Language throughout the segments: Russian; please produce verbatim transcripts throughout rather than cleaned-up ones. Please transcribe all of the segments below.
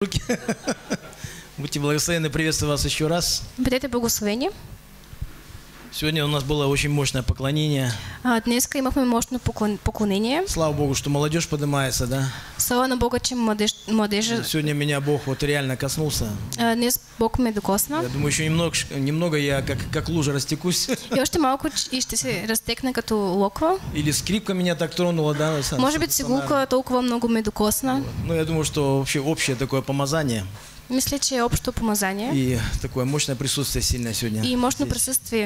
Руки. Будьте благословенны, приветствую вас еще раз. Бъдете благословени. Сегодня у нас было очень мощное поклонение. А, днеска имахме мощно поклон- поклонение. Слава Богу, что молодежь поднимается, да? Слава на Бога, че младеж, младежа. Сегодня меня Бог вот реально коснулся. А, днес Бог ме докосна. Я думаю, еще немного, немного я как, как лужа растекусь. И още малко и ще се разтекна като локва. Или скрипка меня так тронула, да? Сан- Може би цигулка толкова много ме докосна. Вот. Ну, я думаю, что вообще общее такое помазание. Мисля, че е общо помазание. И такое мощное присутствие сильное сегодня. И мощно здесь. присъствие.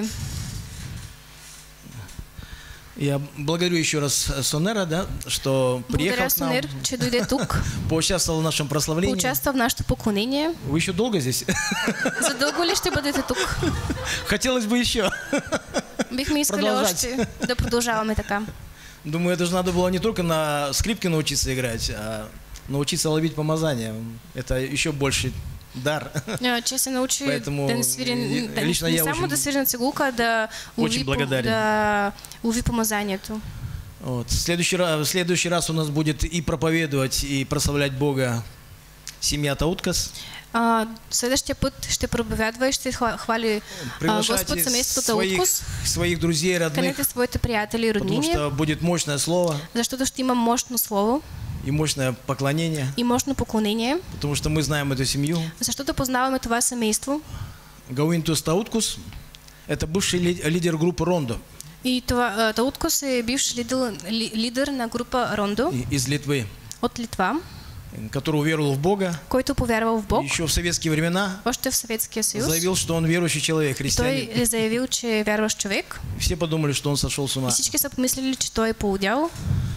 Я благодарю еще раз Сонера, да, что приехал Благодаря к нам, Сонер, че дойде тук. поучаствовал в нашем прославлении. Поучаства в нашето поклонение. Вы еще долго здесь? За дълго ли ще бъдете тук? Хотелось бы еще. Бихме искали Продължать. още да продължаваме така. Думаю, это же надо было не только на скрипке научиться играть, а научиться ловить помазание. Это еще больше дар. А, че се научи Поэтому да не свири, и- да, лично не я само очень- да свири на цигулка, а да Очень лови, по- благодарен. да лови помазанието. Вот. В следующий раз, в следующий раз у нас будет и проповедовать, и прославлять Бога семья Тауткас. А, следващия път ще проповядва и ще хва- хвали а, Приглашайте Господ семейството своих, Таукус. своих друзей, родных, Канете своите приятели и потому роднини, что будет мощное слово защото ще има мощно слово и мощное поклонение, и мощно поклонение, потому что мы знаем эту семью. защото познаваме това семейство. Гауинтус Тауткус – это бывший ли- лидер группы Рондо И това, а, Тауткус е бивш лидер, ли- лидер на група Рондо и- из Литвы, от Литва, который уверовал в Бога. който повярвал в Бог Еще в советские времена още в Съветския съюз. заявил, что он верующий человек, И христианин. той е заявил, че е вярващ човек. Все подумали, что он сошел с ума. И всички са помислили, че той е поудял.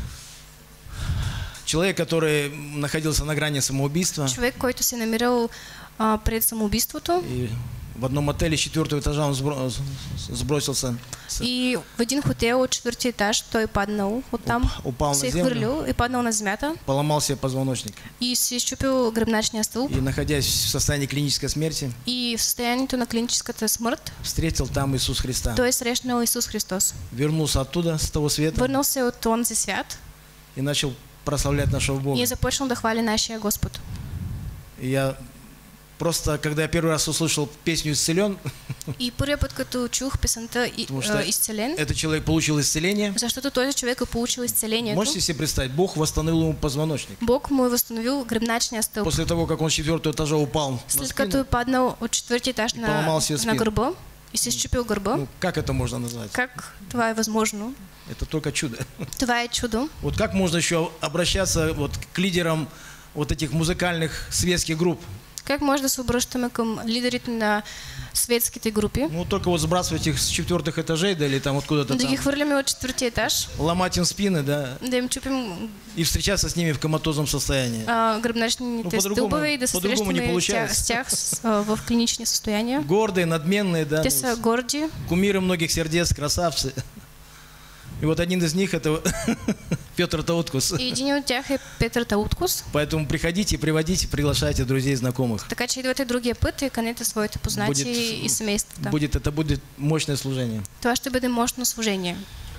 Человек, который находился на грани самоубийства. Човек, който се намирал а, пред самоубийството. И в одном отеле с четвертого этажа он сбро- сбросился, с- И в един хотел от четвъртия етаж той е паднал оттам, Уп- упал се на е землю, хвърлил и паднал на земята поломал себе позвоночник. и си е щупил гръбначния стълб. И, находясь в состоянии клинической смерти, И в състоянието на клиническата смърт встретил там Иисус Христа. той е срещнал Исус Христос. Вернулся оттуда, с того света, Върнал се от онзи свят и начал прославлять нашего Бога. и е започнал да хвали нашия Господ. И я просто, когда я первый раз услышал песню «Исцелен», И първия път, като чух песента и, Потому что а, изцелен, этот человек получил исцеление. защото този човек е получил изцелението. Можете себе представить, Бог восстановил ему позвоночник. Бог му е възстановил гръбначния стълб. После того, как он с четвертого этажа упал на След спину, като е паднал от четвъртия етаж на, поламал си на спину. гърба и се щупил гърба, ну, как это можно назвать? как това е възможно? Это только чудо. Това е чудо. Вот как можно еще обращаться вот к лидерам вот этих музыкальных светских групп? Как може да се обръщаме към лидерите на светските групи? Ну, только вот сбрасывать их с четвертых этажей, да, или там откуда-то Да ги там, хвърляме от четвъртия етаж, ломать им спины, да, да им чупим и встречаться с ними в коматозном состоянии. а, гръбначните Ну, по-другому- стълбове и да се по-другому не срещаме с тях, получается. с тях с, а, в клинични състояния. Гордые, надменные, да, Те ну, са горди. кумиры многих сердец, красавцы. И вот один из них это Петр Тауткус. И един от тях е Петър Тауткус. Поэтому приходите, приводите, приглашайте друзей и знакомых. Така че идвате другия път и канете своите познати Будет- и семействата. Будет, это будет мощное служение. Това ще бъде мощно служение.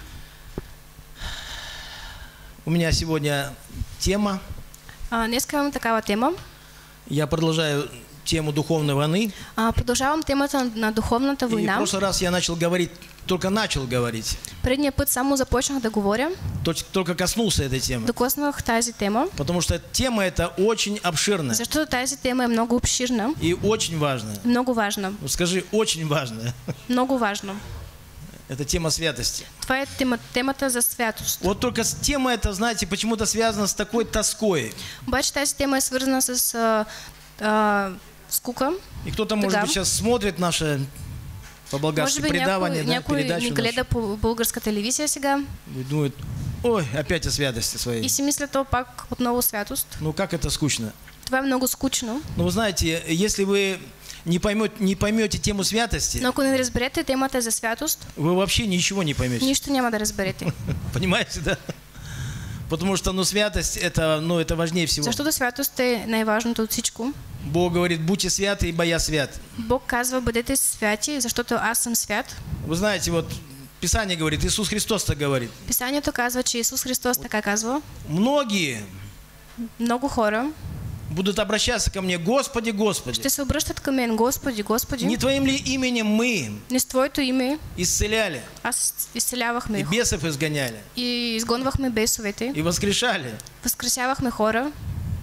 У меня сегодня тема. А, днес имам такава тема. Я продолжаю тему духовной войны. А, продължавам темата на, на духовната И в война. прошлый раз я начал говорить, только начал говорить, Предния път само започнах да говоря, точ- только коснулся этой темы. докоснах тази тема, Потому что тема эта очень обширная защото тази тема е много обширна, и очень важная. много важна, Вот скажи, очень важная. много важна. Это тема святости. Това е тема, темата за святост. Вот только с- тема эта, знаете, почему-то связана с такой тоской. Обаче тази тема е свързана с а, а, скука. И кто-то, может Да. быть, сейчас смотрит наше Може по-болгарски би предавание, някой, да, някой передачу ни нашу. гледа по българска телевизия сега И думает, ой, опять о святости своей. и си мисля то пак отново святост. Ну как это скучно. Това е много скучно. Ну вы знаете, если вы не поймете, не поймете тему святости, Но ако не разберете темата за святост, вы вообще ничего не поймете. нищо няма да разберете. Понимаете, да? Потому что, ну, святость, это, ну, это важнее всего. Защото святост е най-важното от всичко. Бог говорит, будьте святы, ибо я свят. Бог казва, бъдете святи, защото аз съм свят. Вы знаете, вот Писание говорит, Иисус Христос так говорит. Писанието казва, че Исус Христос така казва. Многие Много хора будут обращаться ко мне: Господи, Господи, ще се обръщат към мен: Господи, Господи, не Твоим ли именем мы не с Твоето име исцеляли, аз изцелявахме и бесов изгоняли, и изгонвахме бесовете, и воскрешали? възкресявахме хора.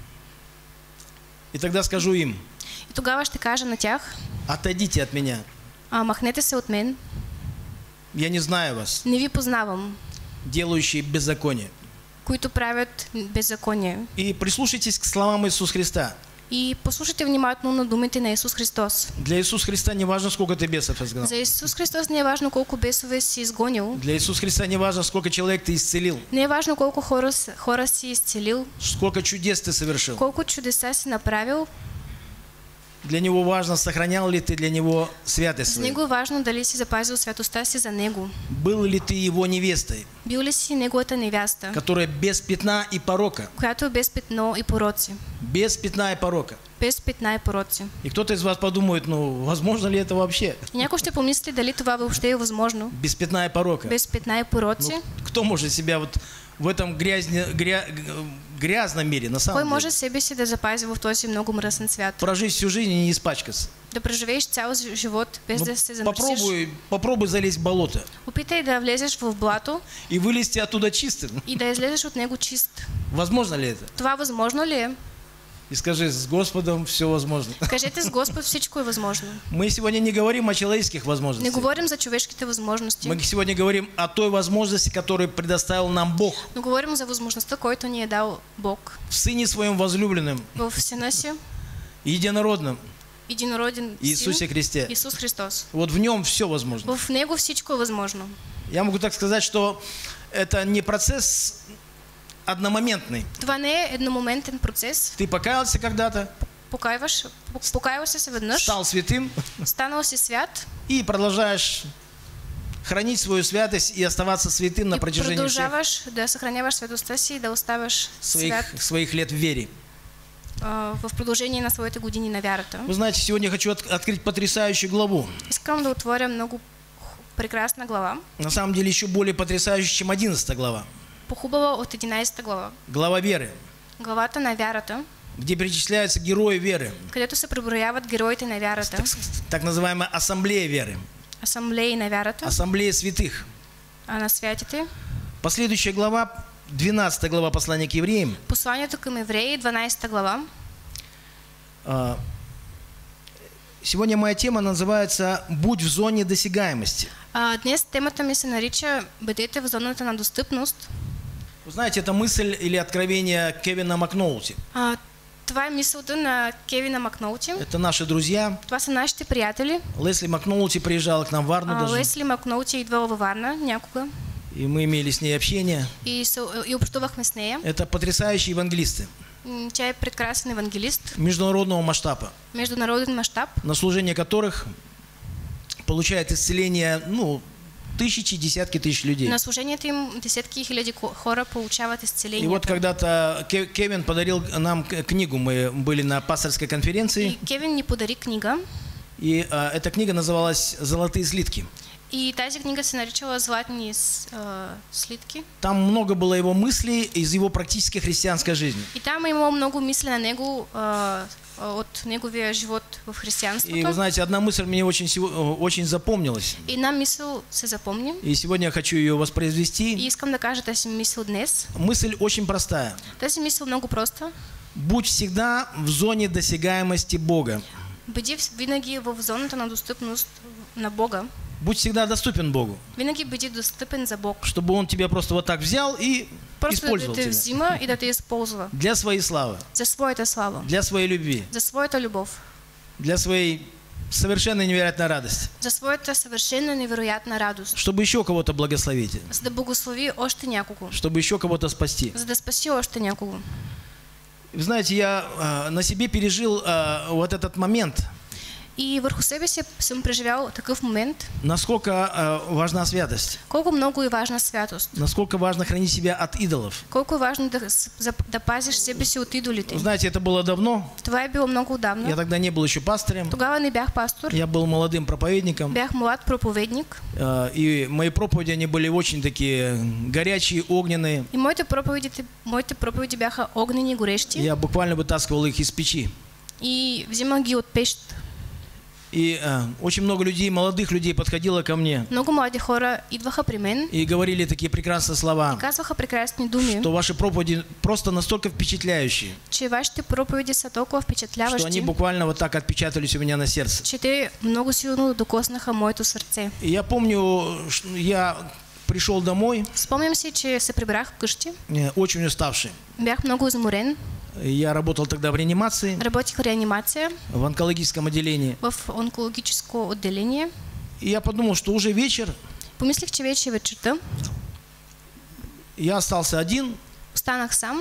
И тогда скажу им: И тогава ще кажа на тях: отойдите от меня, а, махнете се от мен, я не знаю вас, не ви познавам, делающие беззаконие. които правят беззаконие. И прислушайтесь к словам Иисуса Христа. И послушайте внимателно на думите на Исус Христос. Для Иисуса Христа не важно, сколько ты бесов изгнал. За Исус Христос не е важно колко бесове си изгонил. Для Иисуса Христа не важно, сколько человек ты исцелил, Не е важно колко хора, с- хора си изцелил, сколько чудес ты совершил. колко чудеса си направил. Для Него важно, сохранял ли ты для Него святость За свою. него е важно дали си запазил святостта си за него. Был ли ты Его невестой, Бил ли си неговата невяста, которая без пятна и порока, която е без петно и пороци. без пятна и порока. Без петна и пороци. И кто-то из вас подумает: ну, возможно ли это вообще? И някой ще помисли дали това въобще е възможно. Без пятна и порока. Без петна и пороци. Ну, кто может себя вот в этом грязне, гря, грязном мире, на Кой самом може деле, себе си да запази в този много мръсен свят? прожить всю жизнь и не испачкаться? Да преживееш цял живот без Ну, да се замърсиш. попробуй, попробуй залезть в болото Опитай да влезеш в блато и вылезти оттуда чистым. и да излезеш от него чист. Возможно ли это? Това възможно ли е? И скажи: с Господом все возможно. Кажете: с Господ всичко е възможно. Мы сегодня не говорим о человеческих Не возможностях. говорим за човешките възможности, Мы сегодня говорим о той возможности, которую предоставил нам Бог но говорим за възможността, който ни е дал Бог в Сыне Своем возлюбленном, в Сина си, единородном единороден Иисусе Син, Христе. Исус Христос. Вот в Нем все возможно. В Него всичко е възможно. Я могу так сказать, что это не процесс одномоментный. Това не е едномоментен процес. Ты покаялся когда-то, Покайваш, покаяваш се веднъж, стал святым станал си свят и продолжаешь хранить свою святость и оставаться святым на и протяжении всех продължаваш да съхраняваш светостта си и да оставаш своих, свят своих лет в вере. а, в продължение на своите години на вярата. Вы знаете, сегодня хочу от- открыть потрясающую главу. Искам да отворя много прекрасна глава, На самом деле еще более потрясающая, чем одиннадцатая глава. похубава от единайсета глава. Глава веры, Главата на вярата, где перечисляются герои веры. където се преброяват героите на вярата, Так, так называемая ассамблея веры. асамблеи на вярата, Ассамблея святых. а на святите. Последующая глава, двенадцатая глава послания к евреям. Посланието към евреи, дванайсета глава. А, Сегодня моя тема называется «Будь в зоне досягаемости». А, днес темата ми се нарича "Бъдете в зоната на достъпност". Вы знаете, это мысль или откровение Кевина Макноути. А, това е мисълта на Кевина Макноути. Это наши друзья. Това са нашите приятели. Лесли Макноути приезжала к нам в Варну А, даже. Лесли Макноути е идвала във Варна някога И мы имели с ней общение. и, се, и общувахме с нея. Это потрясающие евангелисты М, Тя е прекрасен евангелист, международного масштаба, международен мащаб, на служение которых получает исцеление, ну, тысячи, десятки тысяч людей. на служението им десетки хиляди ко- хора получават И изцеление. вот когда-то Ке- Кевин подарил нам к- книгу, мы были на пасторской конференции, И Кевин ни подари книга, и а, эта книга называлась «Золотые слитки». и тази книга се наричала "Златни с- а, слитки". Там много было его мыслей из его практической христианской жизни. И там е имало много мисли на него а, а, от неговия живот в И вы християнството. знаете, одна мысль мне очень, сего- очень запомнилась. И една мисъл се запомни. И сегодня я хочу ее И воспроизвести. искам да кажа тази мисъл днес. Мысль очень простая. Тази мисъл много проста. Будь всегда в зоне досягаемости Бога. Бъди в- винаги в зоната на достъпност на Бога. Будь всегда доступен Богу, Винаги бъди достъпен за Бог. чтобы Он тебя просто вот так взял и Просто да использовал те тебя взима и да те използва. для своей славы, За своята слава. для своей любви, За своята любов. для своей совершенно невероятной радости, За своята съвършена невероятна радост. чтобы еще кого-то благословить, За да благослови още някого. чтобы еще кого-то спасти. За да спаси още някого. Вы знаете, я а, на себе пережил а, вот этот момент. И върху себе си съм преживял такъв момент. Насколько э, важна святость. Колко много е важна святост. Насколько важно хранить себя от идолов. Колко е важно да, да пазиш себе си от идолите. Знаете, это было давно. Това е било много отдавна. Я тогда не был еще пастырем. Тогава не бях пастор. Я был молодым проповедником. Бях млад проповедник. Э, и мои проповеди, они были очень такие горячие, огненные. И моите проповеди, моите проповеди бяха огнени, горещи. Я буквально вытаскивал их из печи. И взимах ги от пещ. И э, очень много людей, молодых людей подходило ко мне. Много млади хора идваха при мен. И говорили такие прекрасные слова. И казваха прекрасни думи. Что ваши проповеди просто настолько впечатляющие. Че вашите проповеди са толкова впечатляващи. Что они буквально вот так отпечатались у меня на сердце. Че те много силно докоснаха моето сърце. И я помню, я пришел домой. Спомням си, че се прибрах вкъщи. Очень уставший. Бях много изморен. Я работал тогда в реанимации. Работих в реанимация. В онкологическом отделении. В онкологическое отделение. И я подумал, что уже вечер. Помислих, че вече е вечерта. Я остался один. Останах сам.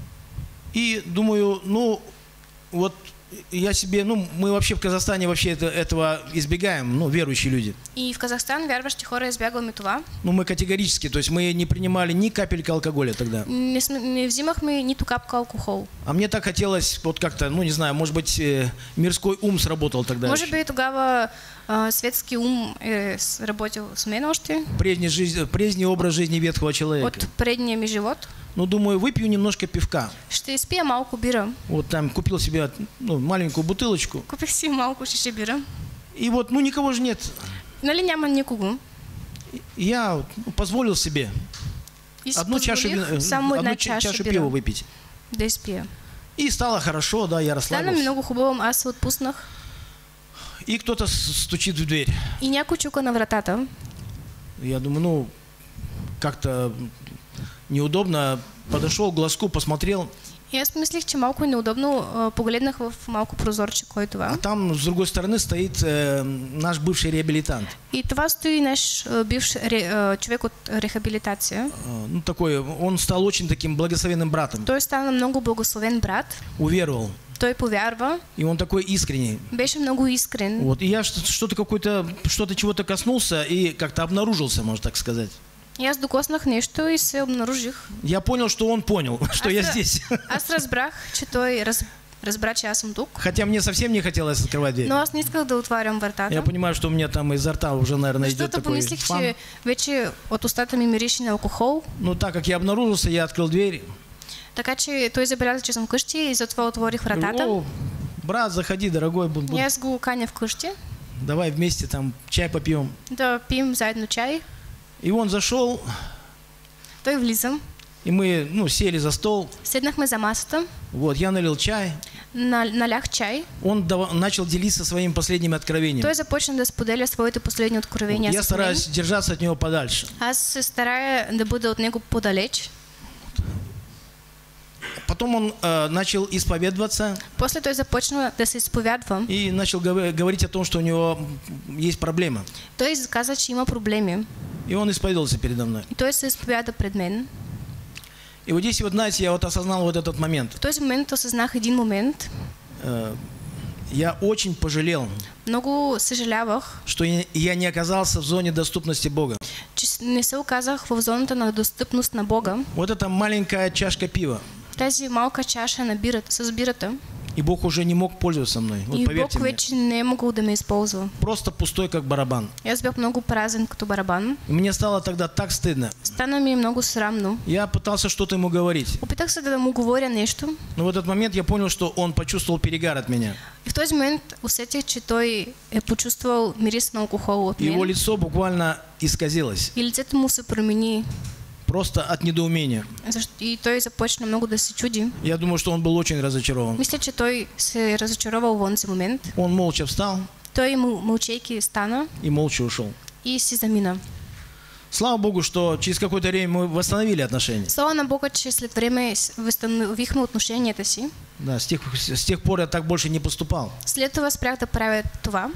И думаю, ну, вот я себе, ну, мы вообще в Казахстане вообще это, этого избегаем, ну, верующие люди. И в Казахстан вярващи хора избягваме това. Ну, мы категорически, то есть мы не принимали ни капельки алкоголя тогда. Не, не взимахме нито капка алкохол. А мне так хотелось, вот как-то, ну, не знаю, может быть, э, мирской ум сработал тогда. Може би тогава э, светски ум е работил с мен още. Прежний, жизнь, прежний образ жизни ветхого человека. От предния ми живот. Ну, думаю, выпью немножко пивка. Ще изпия малко бира. Вот там купил себе, ну, маленькую бутылочку. Купих си малко шише бира. И вот, ну, никого же нет. Нали няма никого? Я позволил себе И одну чашу, само одну една чашу, чаша пива бира выпить. да изпия. И стало хорошо, да, я расслабился. Стана ми много хубаво, аз се отпуснах. И кто-то стучит в дверь. И някой чука на вратата. Я думаю, ну, как-то неудобно. Подошел к глазку, посмотрел. И аз мислих, че малко е неудобно. Погледнах в малко прозорче, кой е това. А там, с другой стороны, стоит э, наш бывший реабилитант. И това стои наш бивш ре, човек от рехабилитация. Э, ну, такой, он стал очень таким благословенным братом. Той стана много благословен брат. Уверовал. Той повярва. И он такой искренний. Беше много искрен. Вот, и я что-то какое-то, что-то чего-то коснулся и как-то обнаружился, можно так сказать. И аз докоснах нещо и се обнаружих. Я понял, что он понял, что аз, я здесь. Аз разбрах, че той раз, разбра, че аз съм тук. Хотя мне совсем не хотелось открывать дверь. Но аз не исках да отварям вратата. Я понимаю, что у меня там изо рта уже, наверное, идет Защото такой помислих, фан. че вече от устата ми мирише на алкохол. Ну, так как я обнаружился, я открыл дверь. Така че той забеляза, че съм вкъщи и затова отворих вратата. О, брат, заходи, дорогой. Буд, буд. И аз го каня вкъщи. Давай вместе там чай попьем. Да пием заедно чай. И он зашел. Той влиза. И мы, ну, сели за стол. Седнахме за масата. Вот, я налил чай. На, налях чай. Он дав... начал делиться своими последними откровениями. Той започна да споделя своите последни откровения. Вот, я стараюсь держаться от него подальше. Аз се старая да бъда от него подалеч. Потом он э, начал исповедоваться. После той започна да се изповядва. И начал гов- говорить о том, что у него есть проблема. Той каза, че има проблеми. И он исповедовался передо мной. И той се изповяда пред мен. И вот здесь, вот, знаете, я вот осознал вот этот момент. В този момент осъзнах един момент. Э, я очень пожалел, Много съжалявах, что я, я не оказался в зоне доступности Бога. че не се оказах в зоната на достъпност на Бога. Вот эта маленькая чашка пива. Тази малка чаша на бирата, с бирата. И Бог уже не мог пользоваться мной. Вот И поверьте Бог мне. вече не е могъл да ме използва. Просто пустой, как барабан. И аз бях много празен като барабан. И мне стало тогда так стыдно. Стана ми много срамно. Я пытался что-то ему говорить. Опитах се да му говоря нещо. Но в этот момент я понял, что он почувствовал перегар от меня. И в този момент усетих, че той е почувствал мирис на алкохол от Его мен. лицо буквально исказилось. И лицето му се промени. Просто от недоумения. Защо- И той започна много да се чуди. Я думаю, что он был очень разочарован. Мисля, че той се е разочаровал в онзи момент. Он молча встал Той му- мълчейки стана и молча ушел. и си замина. Слава Богу, что через какое-то время мы восстановили отношения. Слава на Бога, че след време с- възстановихме отношенията си. Да, с тех, с тех пор я так больше не поступал. След това спрях да правя това.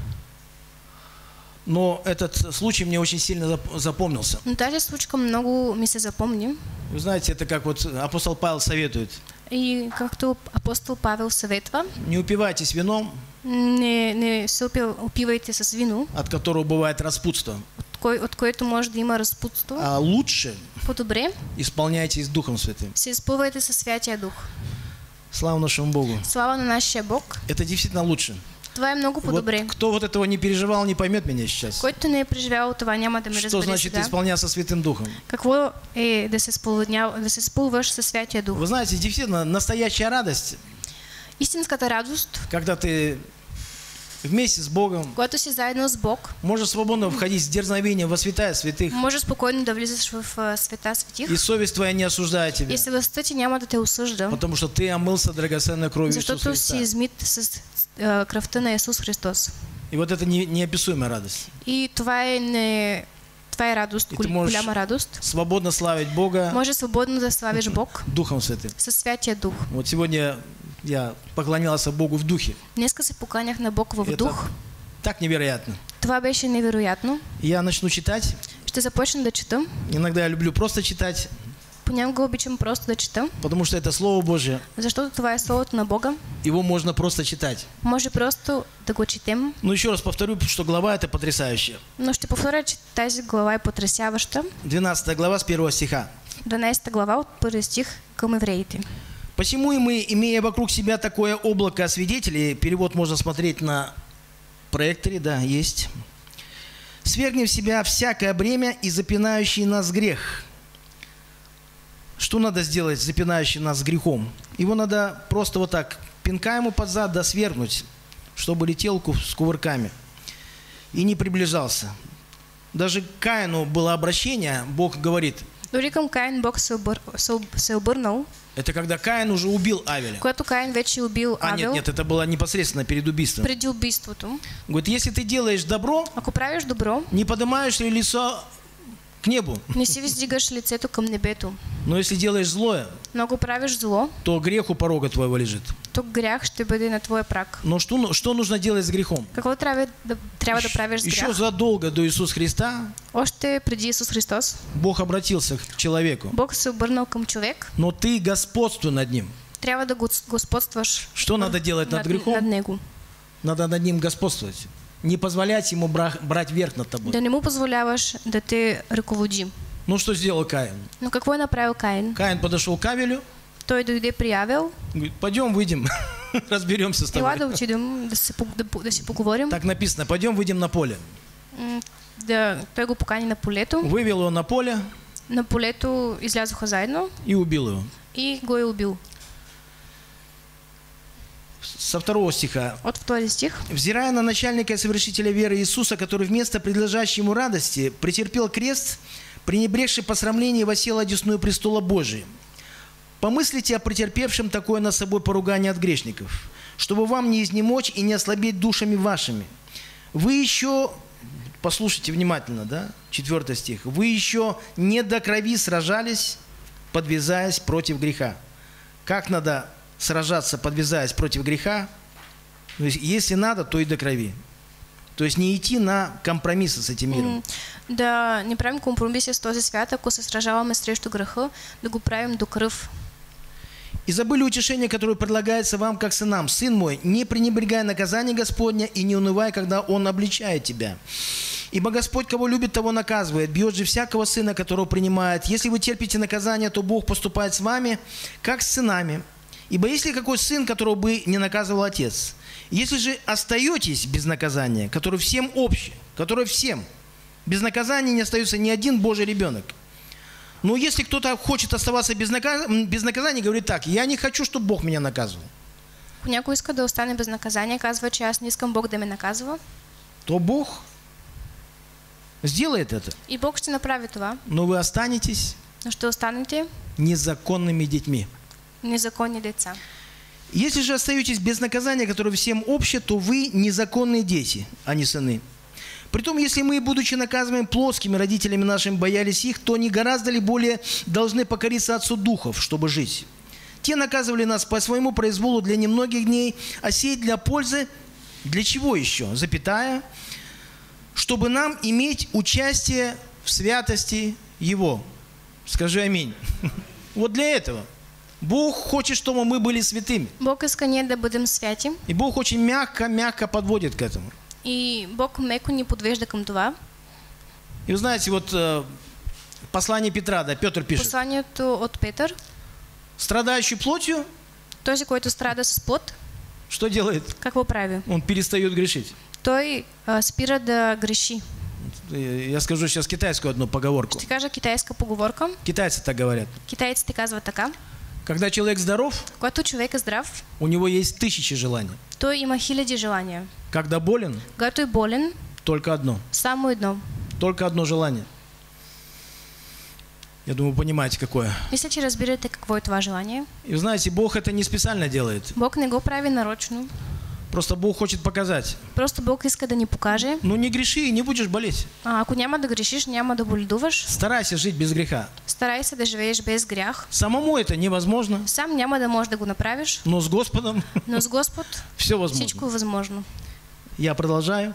Но этот случай мне очень сильно зап- запомнился. Но тази случка много ми се запомни. Вы знаете, это как вот апостол Павел советует. И както апостол Павел съветва, не упивайтесь вином, не, не се опи- опивайте с вино, от которого бывает распутство, от, кой, от което може да има разпутство. а лучше По-добре исполняйтесь Духом Святым. се изпълвайте със Святия Дух. Слава нашему Богу. Слава на нашия Бог. Это действительно лучше. Това е много Вот по-добре. кто вот этого не переживал, не поймет меня сейчас. Който не е преживял това, няма да ме Что разбере значит сега. исполняться Святым Духом? Какво е да се, спълня, да се спълваш със Святия Дух? Вы знаете, действительно, настоящая радость, Истинската радост, когда ты вместе с Богом, когато си заедно с Бог, можешь свободно входить с дерзновением во святая святых, може спокойно да влизаш в а, света светих и совесть твоя не осуждает тебя, и съвестта ти няма да те осъжда, потому что ты омылся драгоценной кровью Иисуса защото Христа. си измит с а, кръвта на Исус Христос. И вот это не- неописуемая радость. И това е, не, това е радост, И гол- ты можешь голяма радост. свободно славить Бога Може свободно да славиш Бог Духом Святым. със Святия Дух. Вот сегодня я поклонялся Богу в духе. Днеска се поканях на Бог в Это дух. так невероятно. Това беше невероятно. Я начну читать. Ще започна да чета. Иногда я люблю просто читать, Понякога обичам просто да чета, потому что это Слово Божие. защото това е Словото на Бога. Его можно просто читать. Може просто да го четем, Но еще раз повторю, что глава это потрясающая. но ще повторя, че тази глава е потрясяваща. двенадцатая глава с первого стиха. дванадесета глава от първи стих към евреите. «Посему и мы, имея вокруг себя такое облако свидетелей», перевод можно смотреть на проекторе, да, есть, «свергнем в себя всякое бремя и запинающий нас грех». Что надо сделать, запинающий нас грехом? Его надо просто вот так, пинка ему под зад, да свергнуть, чтобы летел ку- с кувырками и не приближался. Даже к Каину было обращение, Бог говорит, Дори към Каин Бог се, обър... се, об... се обърнал, это когда Каин уже убил Авеля. когато Каин вече убил А Авел нет, нет, это было непосредственно перед убийством. преди убийството. Говорит, если ты делаешь добро, Ако правиш добро, не поднимаешь ли лицо к небу, не си виздигаш лицето към небето. но если делаешь злое, Но ако правиш зло, то грех у порога твоего лежит. то грях ще бъде на твоя прак. Но что, ну- что нужно делать с грехом? Какво трябва да, трябва да правиш с Еще грях? задолго до Иисуса Христа Още преди Исус Христос, Бог обратился к человеку. Бог се обърнал към човек. Но ты господствуй над ним. Трябва да го господстваш Что надо делать над над, над грехом? него. Надо над ним господствовать. Не позволять ему бра- брать верх над тобой. Да не му позволяваш да те ръководи. Ну что сделал Каин? Но какво е направил Каин? Каин подошел к Авелю, Той дойде при Авел. говорит, пойдем выйдем, разберемся с Ела тобой. да отидем да, се, пог- да, по- да си поговорим. Так написано, пойдем выйдем на поле. М, Да, той го покани на полето. Вывел его на поле На полето излязоха заедно и убил его. и го е убил. Со второго стиха. От втори стих. «Взирая на начальника и совершителя веры Иисуса, который вместо предлежащей ему радости претерпел крест, пренебрегший посрамление, воссел одесную престола Божия. Помыслите о претерпевшем такое над собой поругание от грешников, чтобы вам не изнемочь и не ослабеть душами вашими. Вы еще...» Послушайте внимательно, да? Четвертый стих. «Вы еще не до крови сражались, подвязаясь против греха». Как надо сражаться, подвязаясь против греха? То есть, если надо, то и до крови. То есть не идти на компромиссы с этим миром. М, Да не правим компромиси с този свят, ако се сражаваме срещу греха, да го правим до кръв. «И забыли утешение, которое предлагается вам, как сынам. Сын мой, не пренебрегай наказание Господня и не унывай, когда Он обличает тебя. Ибо Господь, кого любит, того наказывает. Бьет же всякого сына, которого принимает. Если вы терпите наказание, то Бог поступает с вами, как с сынами. Ибо если какой сын, которого бы не наказывал отец? Если же остаетесь без наказания, которое всем общее, которое всем, без наказания не остается ни один Божий ребенок. Но если кто-то хочет оставаться без, наказ... без наказания, говорит так: я не хочу, чтобы Бог меня наказывал, Ако някой иска да остане без наказание, казва, че аз не искам Бог да ме наказва, то Бог сделает это. и Бог ще направи това, Но вы останетесь но ще останете незаконными детьми. незаконни деца. Если же остаетесь без наказания, которое всем общее, то вы незаконные дети, а не сыны. Притом, если мы, будучи наказываемыми плотскими родителями нашими, боялись их, то не гораздо ли более должны покориться Отцу Духов, чтобы жить? Те наказывали нас по своему произволу для немногих дней, а сей для пользы, для чего еще? Запятая, чтобы нам иметь участие в святости Его. Скажи аминь. Вот для этого. Бог хочет, чтобы мы были святыми. Бог иска ние да бъдем святи. И Бог очень мягко-мягко подводит к этому. И Бог меко ни подвежда към това. И вы знаете, вот э, послание Петра, да, Петр пишет. Посланието от Петър. Страдающий плотью, Този, който страда с плът, что делает? какво прави? Он перестает грешить. Той а, спира да греши. Я скажу сейчас китайскую одну поговорку. Ще кажа китайска поговорка. Китайцы так говорят. Китайците казват така. Когда человек здоров, Когато човек е здрав, у него есть тысячи желаний. той има хиляди желания. Когда болен, Когато е болен, только одно. само едно. Только одно желание. Я думаю, вы понимаете, какое. Мисля, че разбирате какво е това желание. И вы знаете, Бог это не специально делает. Бог не го прави нарочно. Просто Бог хочет показать. Просто Бог иска да ни покаже. Ну не греши и не будешь болеть. А, ако няма да грешиш, няма да боледуваш. Старайся жить без греха. Старай се да живееш без грях. Самому это невозможно, Сам няма да можеш да го направиш, но с Господом но с Господ все возможно. всичко е възможно. Я продолжаю.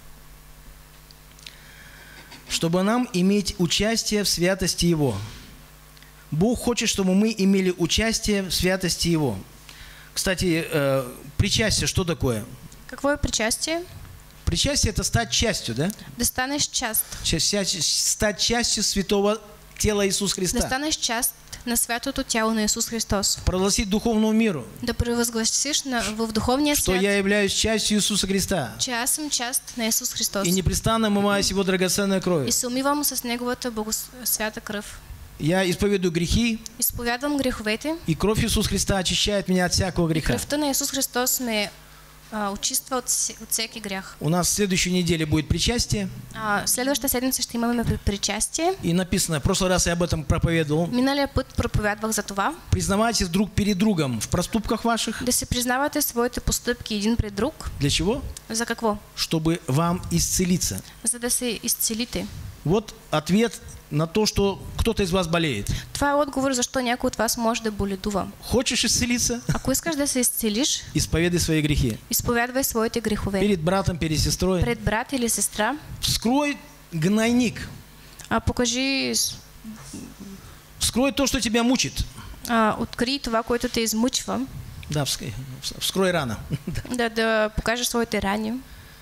Чтобы нам иметь участие в святости Его. Бог хочет, чтобы мы имели участие в святости Его. Кстати, э, причастие что такое? Какво е причастие? Причастие – это стать частью, да? Да станеш част. Часть- Стать частью святого тела Иисуса Да Христа. станеш част на святото тяло на Исус Христос. Прогласить духовному миру, Да превъзгласиш на, в духовния что свят, я являюсь частью Иисуса Христа. че аз съм част на Исус Христос. И непрестанно омываюсь Его драгоценной И кровью. се умивам с Неговата благос... свята кръв. Я исповедую грехи, Изповядвам греховете. и кровь Иисуса Христа очищает меня от всякого греха. Кръвта на Исус Христос ме а, очиства от, се- от всеки грях. У нас в следующей неделе будет причастие. А, следващата седмица ще имаме при- причастие. И написано, в прошлый раз я об этом проповедовал. Миналия път проповядвах за това. Признавайтесь друг перед другом в проступках ваших. Да се признавате своите постъпки един пред друг. Для чего? За какво? Чтобы вам исцелиться. За да се изцелите. Вот ответ на то, что кто-то из вас болеет. Това е отговор защо някой от вас може да боледува. Хочешь исцелиться? Ако искаш да се изцелиш, Исповедай свои грехи. изповядвай своите грехове. Перед братом, перед сестрой. Пред брат или сестра. Вскрой гнойник. А, покажи, с- Вскрой то, что тебя мучит. а, открий това, което те измъчва. Да, вскрой, вскрой рано. Да, да покажеш своите рани.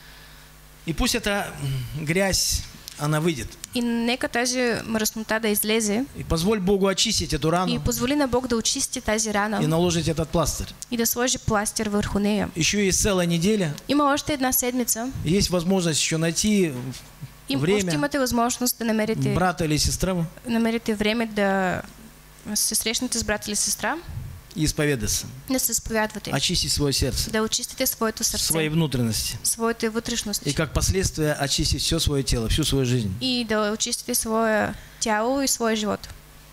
И пусть эта грязь, она выйдет. И нека тази мръснота да излезе. И позволь Богу очистить эту И рану позволи на Бог да очисти тази и рана. наложить этот пластырь. И да сложи пластир върху нея. Еще есть целая неделя. Има още една седмица. Есть возможность еще найти И Време. още имате възможност да намерите, брата или сестру намерите време да се срещнете с брат или сестра. и исповедаться. Да се сповядвате. Очистить свое сердце, Да очистите своето сърце. свои внутренности. Своите И вътрешности. как последствие очистить все свое тело, всю свою жизнь. И да очистите свое тяло и свой живот.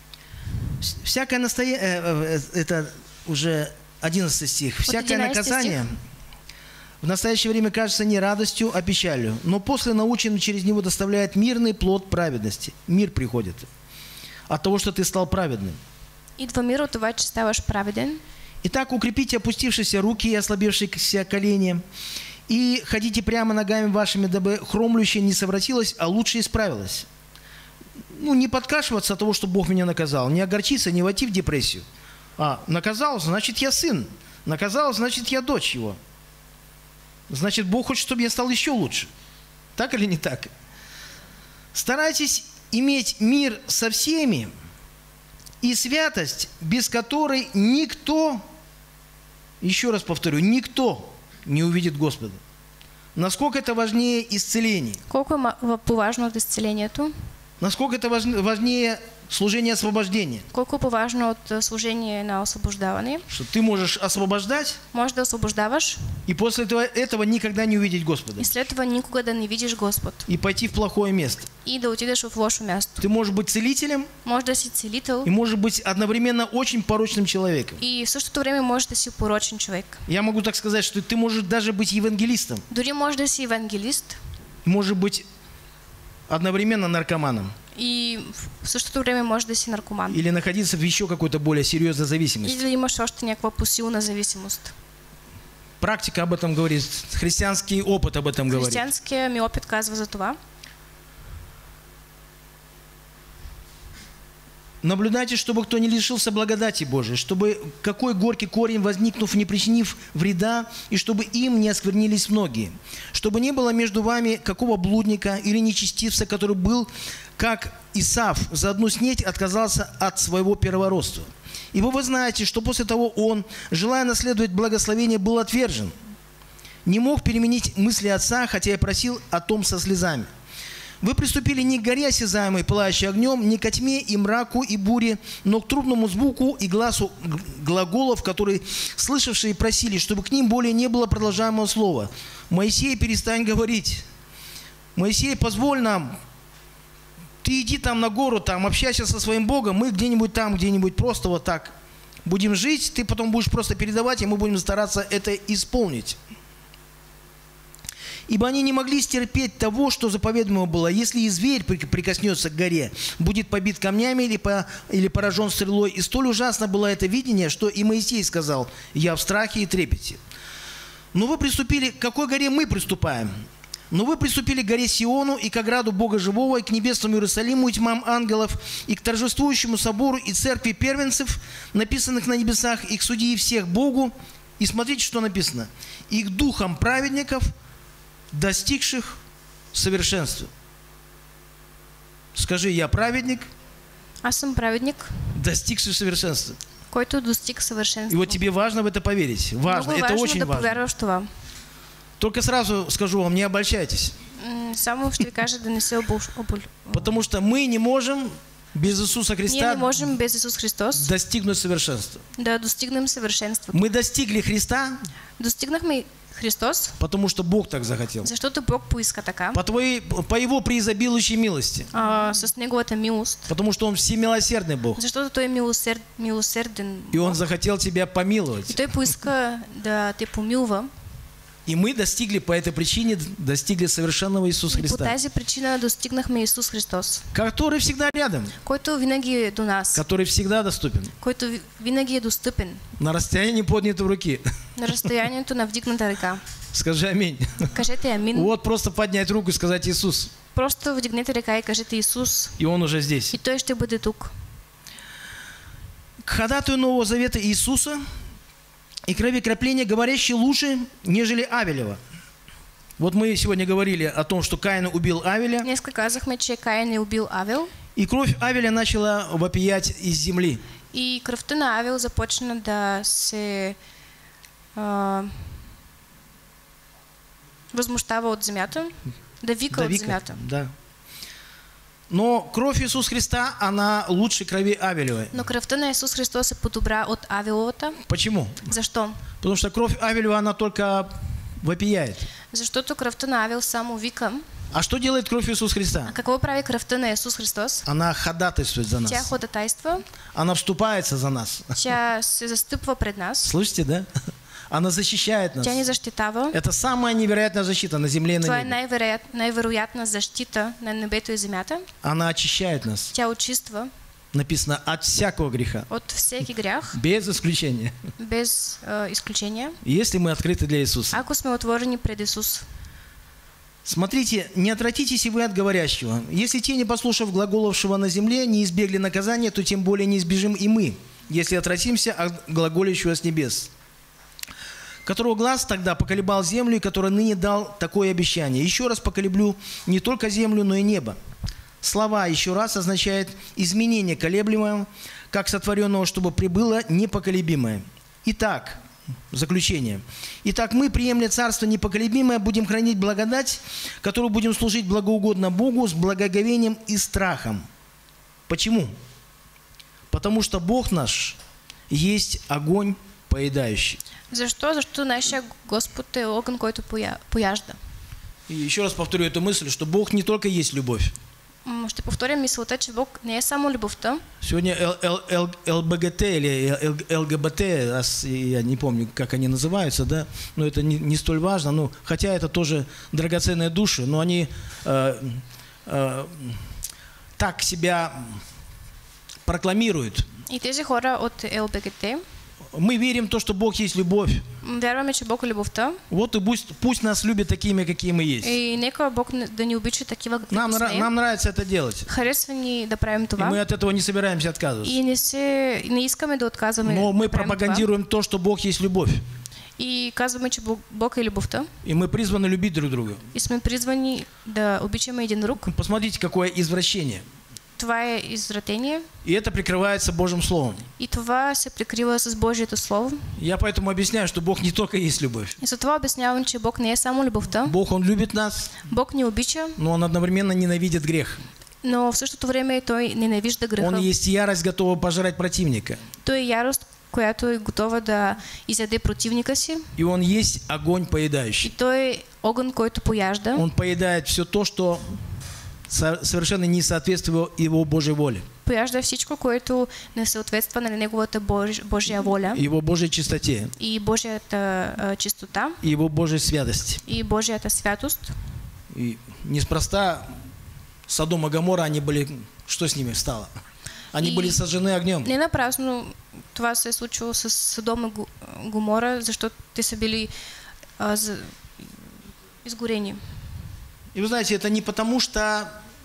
Всякое настоящее, это уже одиннадцатый стих. Всякое одиннадцатый наказание в настоящее время кажется не радостью, а печалью, но после наученный через него доставляет мирный плод праведности. Мир приходит от того, что ты стал праведным. Идва мир от това, че ставаш праведен. Итак, укрепите опустившиеся руки и ослабевшиеся колени, и ходите прямо ногами вашими, дабы хромлющее не совратилось, а лучше исправилось. Ну, не подкашиваться от того, что Бог меня наказал, не огорчиться, не войти в депрессию. А, наказал, значит, я сын. Наказал, значит, я дочь его. Значит, Бог хочет, чтобы я стал еще лучше. Так или не так? Старайтесь иметь мир со всеми, и святость, без которой никто, еще раз повторю, никто не увидит Господа. Насколько это важнее исцелений, Колко е ма- по-важно от изцелението? насколько это важн- важнее служение освобождения. Колко е по-важно от а, служение на освобождаване? Что ты можешь освобождать, Може да освобождаваш и после этого, этого никогда не увидеть Господа. и след това никога да не видиш Господ. И пойти в плохое место. И да отидеш в лошо място. Ты можешь быть целителем Може да си целител и можешь быть одновременно очень порочным человеком. и в същото време може да си порочен човек. Я могу так сказать, что ты можешь даже быть евангелистом, Дори може да си евангелист можешь быть одновременно наркоманом и в същото време може да си наркоман. или находиться в еще какой-то более серьезной зависимости. Или да имаш още някаква посилна зависимост. Практика об этом говорит, христианский опыт об этом говорит. Християнския ми опит казва за това. Наблюдайте, чтобы кто не лишился благодати Божией, чтобы какой горький корень, возникнув, не причинив вреда, и чтобы им не осквернились многие. Чтобы не было между вами какого блудника или нечестивца, который был, как Исав, за одну снеть отказался от своего первородства. Ибо вы знаете, что после того он, желая наследовать благословение, был отвержен. Не мог переменить мысли отца, хотя и просил о том со слезами. Вы приступили не к горе осязаемой, пылающей огнем, не ко тьме и мраку и буре, но к трудному звуку и глазу глаголов, которые слышавшие просили, чтобы к ним более не было продолжаемого слова. Моисей, перестань говорить. Моисей, позволь нам. Ты иди там на гору, там общайся со своим Богом, мы где-нибудь там, где-нибудь просто вот так будем жить, ты потом будешь просто передавать, и мы будем стараться это исполнить. Ибо они не могли стерпеть того, что заповедуемо было. Если и зверь прикоснется к горе, будет побит камнями или, по, или поражен стрелой. И столь ужасно было это видение, что и Моисей сказал: «Я в страхе и трепете». Но вы приступили, к какой горе мы приступаем? Но вы приступили к горе Сиону и к ограду Бога Живого, и к небесному Иерусалиму, и тьмам ангелов, и к торжествующему собору, и церкви первенцев, написанных на небесах, и к судьи всех Богу. И смотрите, что написано. И к духам праведников, достигших совершенства. Скажи: я праведник, Аз съм праведник, достигший совершенства. който достиг съвършенство. И вот тебе важно в это поверить. Важно, Много это важно очень да важно. повярваш това. Только сразу скажу вам, не обольщайтесь. М, Само ще ви кажа да не се обол- обол- Потому что мы не можем без Иисуса Ние не Христа можем без Исус Христос достигнуть совершенства. да достигнем съвършенството. Мы достигли Христа, Достигнахме Христос, потому что Бог так захотел. защото Бог поиска така, По, твоей, по Его преизобилующей милости. а, с Неговата милост, Потому что Он всемилосердный Бог. защото Той е милосерд, милосерден И Он захотел тебя и помиловать. Той поиска да те помилва. И мы достигли по этой причине, достигли совершенного Иисуса И по Христа, тази причина достигнахме Исус Христос, который всегда рядом, който винаги е до нас, который всегда доступен, който ви- винаги е достъпен на расстоянии поднятой руки. на разстоянието на вдигната ръка. Скажи аминь. Кажете амин. Вот просто поднять руку и сказать: Иисус. Просто вдигнете ръка и кажете Исус, И Он уже здесь. и Той ще бъде тук. К ходатаю Нового Завета Иисуса и кровекропление, говорящее лучше, нежели Авелева. Вот мы сегодня говорили о том, что Каин убил Авеля, Днеска казахме, че Каин е убил Авел и кровь Авеля начала вопиять из земли. и кръвта на Авел започна да се а, възмущава от земята, да вика Да, от Вика, земята. да. Но кровь Иисуса Христа, она лучше крови Авелевой. Но кръвта на Исус Христос е по-добра от Авеловата. Почему? Защо? Потому что кровь Авелева, она только вопияет. Защото кръвта на Авел само вика. А что делает кровь Иисуса Христа? А какво прави кръвта на Исус Христос? Она ходатайствует за Тя нас. ходатайства, Она вступается за нас. тя се застъпва пред нас, Слышите, да? Она защищает нас. тя ни защитава. Это самая невероятная защита на земле и Това на е небе. най-вероят, най-вероятна защита на небето и земята. Она очищает нас. Тя очиства Написано: от всякого греха. от всеки грях, Без исключения. без е, изключения, Если мы открыты для Иисуса. ако сме отворени пред Исус. Смотрите, не отвратитесь и вы от говорящего. Если те, не послушав глаголовшего на земле, не избегли наказания, то тем более не избежим и мы, если отвратимся от глаголящего с небес. Которого глаз тогда поколебал землю, и который ныне дал такое обещание. Еще раз поколеблю не только землю, но и небо. Слова «еще раз» означает изменение колеблемого, как сотворенного, чтобы прибыло непоколебимое. Итак, заключение. Итак, мы, приемля царство непоколебимое, будем хранить благодать, которую будем служить благоугодно Богу с благоговением и страхом. Почему? Потому что Бог наш есть огонь поедающий. Защо? Защото нашия Господ е огън, който поя... пояжда. И еще раз повторю эту мысль, что Бог не только есть любовь. М, Ще повторя мисълта, че Бог не е само любовта. Сегодня Л- Л- Л- ЛБГТ или Л- ЛГБТ, ас- я не помню, как они называются, да, но это не, не столь важно, ну, хотя это тоже драгоценные души, но они э, э, так себя прокламируют. И тези хора от ЛБГТ Мы верим в то, что Бог есть любовь. Вярваме, че Бог е любовта. Вот и пусть, пусть нас любят такими, какие мы есть. И нека Бог не- да ни обича такива, какви Нам, нра- сме. нам нравится это делать. Харесва ни да правим И това. мы от этого не собираемся отказываться. И не се не искаме да отказваме. Но мы да правим това. пропагандируем то, что Бог есть любовь. И казваме, че Бог, Бог е любовта. И мы призваны любить друг друга. И сме призвани да обичаме един друг. Посмотрите, какое извращение. Това е извратение. И это прикрывается Божьим Словом. И това се прикрива с Божието Слово. Я поэтому объясняю, что Бог не только есть любовь. И затова обяснявам, че Бог не е само любовта. Бог, Он любит нас, Бог ни обича, но Он одновременно ненавидит грех. но в същото време Той ненавижда Он греха. есть ярость, готова пожрать противника. Той е ярост, която е готова да изяде противника си. И Он есть огонь И поедающий. той е огън, който пояжда. Он поедает все то, что со- совершенно не соответствует Его Божьей воле, Пояжда всичко, което не съответства на неговата Бож... Божия воля Его Божьей чистоте, и Божията а, чистота и Его Божьей святости. и Божията святост. И неспроста Содом и Гоморра, они были... Что с ними стало? Они И- были сожжены огнем. Не напразно това се е случило с Содом и Го- Гомора, защото те са били а, за... изгорени. И вы знаете, это не потому, что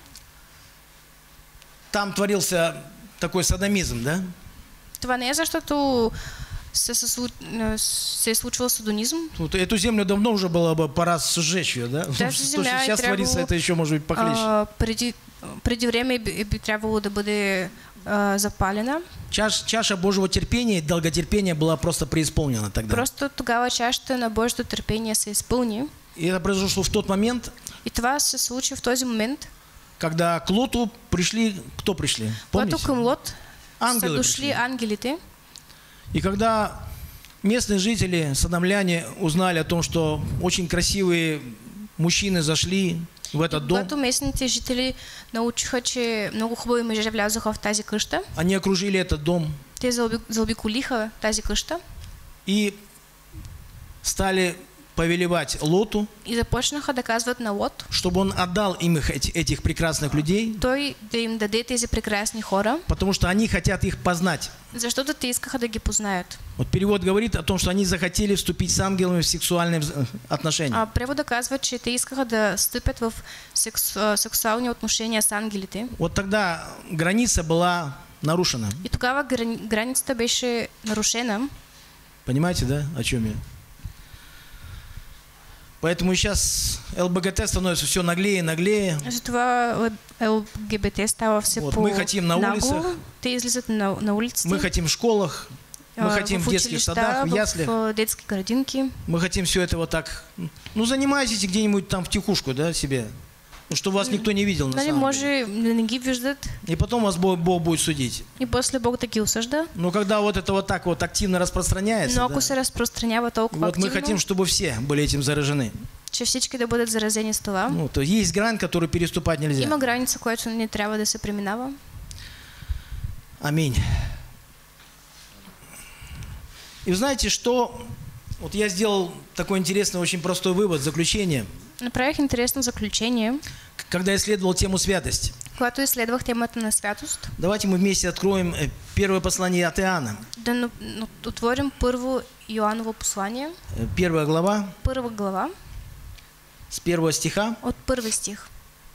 там творился такой садомизм, да? Това не е защото се, се, слу- а, се е случвал садонизм. Вот эту землю давно уже было бы пора сжечь ее, да? Даже То, что земля и сейчас творится, требовало, это еще может быть похлеще. А, преди, преди време би, би трябвало да бъде а, запалена. Чаш, чаша Божьего терпения и долготерпения была просто преисполнена тогда. Просто тогава чашата на Божието търпение се изпълни. И это произошло в тот момент, И това се случи в този момент, когда к Лоту пришли... Кто пришли? когато Помните? към Лот са Ангелы дошли пришли. ангелите. И когда местные жители, содомляне, узнали о том, что очень красивые мужчины зашли в этот дом, Когато местните жители научиха, че много хубави мъже влязоха в тази къща, они окружили этот дом те заоби- заобиколиха тази къща и стали повелевать Лоту, и започнаха да казват на Лот, чтобы он отдал им их, эти- этих прекрасных людей, той да им даде тези прекрасни хора, потому что они хотят их познать. защото те искаха да ги познаят. Вот перевод говорит о том, что они захотели вступить с ангелами в сексуальные вз- отношения. А превода казва, че те искаха да стъпят в секс, а, сексуални отношения с ангелите. Вот тогда граница была нарушена. И тогава грани, границата беше нарушена. Понимаете, да, о чем я? Поэтому и сейчас ЛГБТ становится все наглее и наглее. Затова ЛГБТ става все Вот, по мы хотим на нагло. улицах. Те излизат на, на улиците. Мы хотим в школах, мы а, хотим в детских училища, садах, в яслях. в детски градинки. Мы хотим все это вот так. Ну, занимайтесь где-нибудь там втихушку, да, себе. Ну, чтобы вас никто не видел на Нали, самом деле. може да не ги виждат И потом вас Бог, Бог будет судить. и после Бог да ги осъжда. Но когда вот это вот так вот активно распространяется, Но ако да, се разпространява толкова вот мы активно, хотим, чтобы все были этим заражены. че всички да бъдат заразени с това, Ну, то есть грань, которую переступать нельзя. има граница, която не трябва да се преминава. Аминь. И вы знаете, что... Вот я сделал такой интересный, очень простой вывод, заключение. Направих интересно заключение, К- Когда я исследовал тему святости. когато изследвах темата на святост. Давайте мы вместе откроем э, первое послание от Иоанна. Да ну- ну, отворим първо Йоаново послание, Э, Первая глава, първа глава, с первого стиха. от първи стих.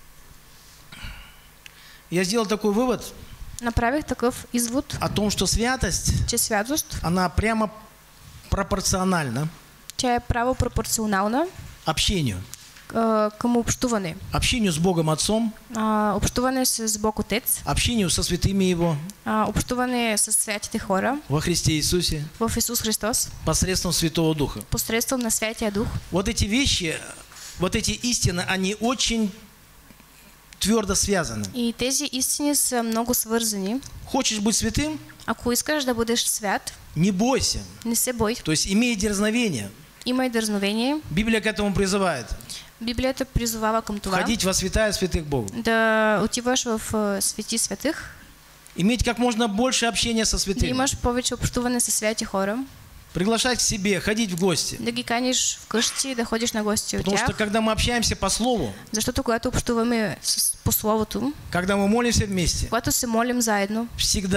Я сделал такой вывод Направих такъв извод, о том, что святость, че святост, она прямо пропорциональна тя е право пропорционална общению. а, към общуване. Общению с Богом Отцом, А, общуване с Бог Отец, общению со святыми Его а, общуване с святите хора во Христе Иисусе в Исус Христос, посредством Святого Духа. посредством на Святия Дух. Вот эти вещи, вот эти истины, они очень твердо связаны. И тези истини са много свързани. Хочешь быть святым? Ако искаш да бъдеш свят, Не бойся. не се бой. То есть имей дерзновение. Имай дързновение. Библия к этому призывает. Библията призовава към това. Входить во святая святых Богу. Да отиваш в а, свети святых, Иметь как можно больше общения со да святыми. имаш повече общуване с святи хора, Приглашать к себе, ходить в гости. да ги каниш вкъщи, да ходиш на гости от Потому что тях. когда мы общаемся по Слову, Защото когато общуваме с, по Словото, когда мы молимся вместе, когато се молим заедно, всегда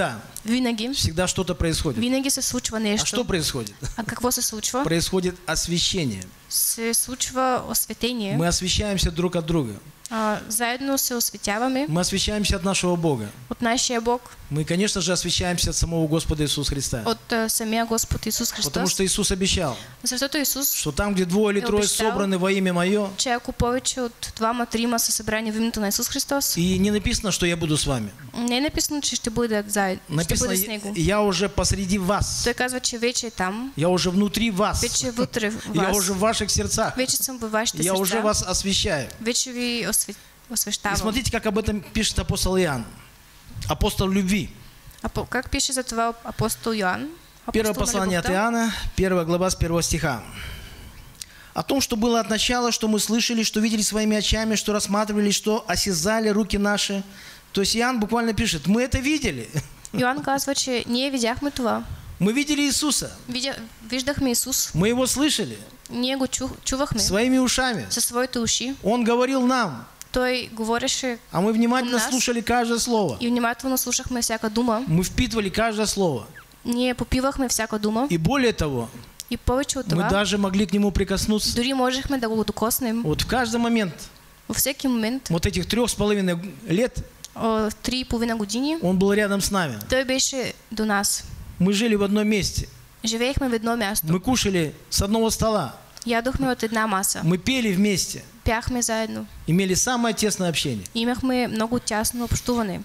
Винаги. Всегда что-то происходит. Винаги се случва А нещо. что происходит? А какво се случва? Происходит освящение. Се случва осветение. Мы освящаемся друг от друга. А, заедно се осветяваме Мы освящаемся от нашего Бога. от нашия Бог, Мы, конечно же, освящаемся от самого Господа Иисуса Христа. от а, самия Господ Исус Потому Христос. что Иисус обещал, Защото Исус, что там, где двое или И трое обещал. собраны во имя Мое, че ако повече от двама-трима са събрани в името на Исус Христос, и не написано, что я буду с вами. не е написано, че ще бъде заедно, ще Написано, бъде с Него. я уже посреди вас. Той казва, че вече е там, Я уже внутри вас. вече е вътре в Я вас, уже в ваших сердцах. вече съм във вашите Я уже сърца, вас освящаю. вече ви осве- И освещавам. смотрите, как об этом пишет апостол Иоанн. Апостол любви. А по- как пише за това апостол Йоанн? Первое Апостол на послание от любовта. Иоанна, первая глава с первого стиха. О том, что было от начала, что мы слышали, что видели своими очами, что рассматривали, что осязали руки наши. То есть Иоанн буквально пишет, мы это видели. Йоанн казва, че ние видяхме това. Мы видели Иисуса. Видя, виждахме Исус. Мы Его слышали Ние го чу, чувахме своими ушами. със своите уши. Он говорил нам, Той говореше а мы внимательно У нас- слушали каждое слово. и внимателно слушахме всяка дума. Мы впитывали каждое слово. Ние попивахме всяка дума. И более того, И повече от мы това, даже могли к Нему прикоснуться. дори можехме да го докоснем Вот в каждый момент във всеки момент. вот этих трех с половиной лет О, в три и половина години Он был рядом с нами. той беше до нас. Мы жили в одном месте. Живеехме в едно място. Мы кушали с одного стола. Ядохме от една маса. Мы пели вместе. Пяхме заедно. Имели самое тесное общение. Имахме много тясно общуване.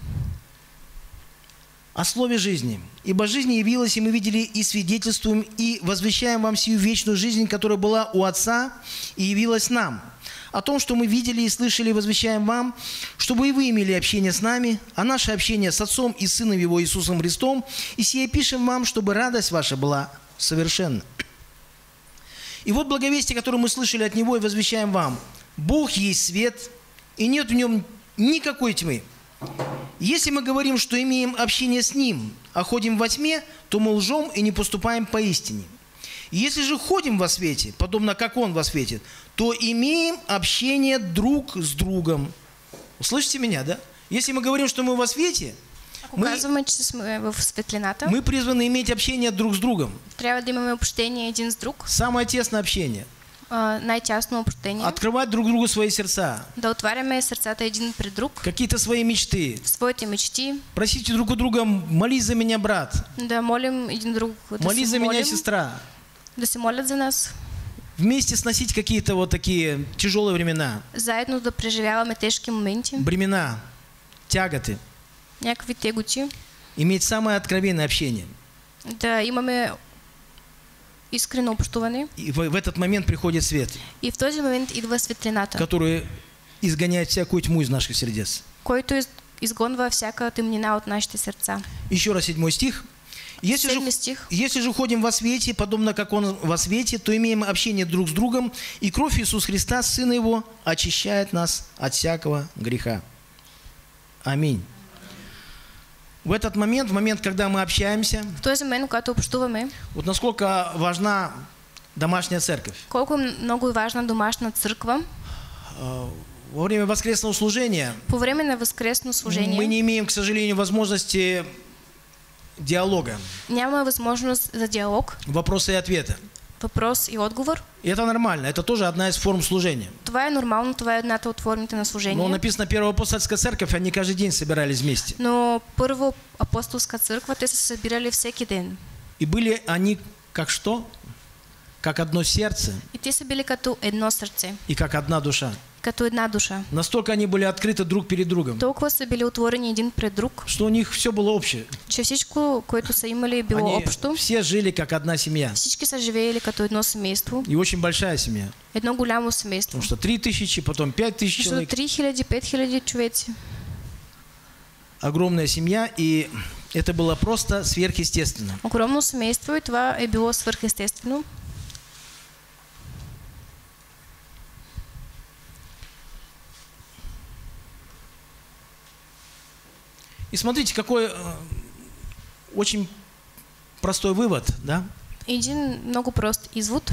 О слове жизни. Ибо жизнь явилась, и мы видели, и свидетельствуем, и возвещаем вам сию вечную жизнь, которая была у Отца, и явилась нам. О том, что мы видели и слышали, возвещаем вам, чтобы и вы имели общение с нами, а наше общение с Отцом и Сыном Его Иисусом Христом, и сие пишем вам, чтобы радость ваша была совершенна. И вот благовестие, которое мы слышали от Него и возвещаем вам. Бог есть свет, и нет в Нем никакой тьмы. Если мы говорим, что имеем общение с Ним, а ходим во тьме, то мы лжем и не поступаем поистине. Если же ходим во свете, подобно как Он во свете, то имеем общение друг с другом. Слышите меня, да? Если мы говорим, что мы во свете, Ако мы, казваме, че сме в светлината, мы призваны иметь общение друг с другом. трябва да имаме общение един с друг, Самое тесное общение. а, най-тясно общение, Открывать друг другу свои сердца, да отваряме сърцата един пред друг, какие-то свои мечты. своите мечти, Просите друг у друга, молись за меня, брат. да молим един друг, да Молись се за меня, молим, сестра. да се молят за нас, Вместе сносить какие-то вот такие тяжелые времена, заедно да преживяваме тежки моменти, бремена, тяготы. някакви теготи, Иметь самое откровенное общение. да имаме искрено общуване. И в, в этот момент приходит свет, И в този момент идва светлината, который изгоняет всякую тьму из наших сердец. който из- изгонва всяка тъмнина от нашите сърца. Еще раз седьмой стих. Если же, Седми стих. если же ходим во свете, подобно как Он во свете, то имеем общение друг с другом, и кровь Иисуса Христа, Сына Его, очищает нас от всякого греха. Аминь. В этот момент, в момент, когда мы общаемся, В този момент, когато общуваме, вот насколько важна домашняя церковь. колко много е важна домашна църква. Э, Во время воскресного служения По време на възкресно мы служение не имеем, к сожалению, возможности диалога, няма възможност за диалог, вопроса и ответа. въпрос и отговор. И это нормально, это тоже одна из форм служения. Това е нормално, това е едната от формите на Но служение. написано, Первая апостольская церковь, они каждый день собирались вместе. Но първо апостолска църква, те се събирали всеки ден. И были они как что? Как одно сердце И те са били като едно сърце, и как одна душа. като една душа. Настолько они были открыты друг перед другом, Толкова са били отворени един пред друг, что у них все было общее. че всичко, което са имали, било Они общо. все жили как одна семья. Всички са живеели като едно семейство, И очень большая семья. едно голямо семейство. Потому что три тысячи, потом пять тысяч Защото человек. три хиляди, пет хиляди човеци. Огромная семья, и это было просто сверхъестественно. Огромно семейство и това е било свърхестествено. И смотрите, какой э, очень простой вывод, да? Един много прост извод.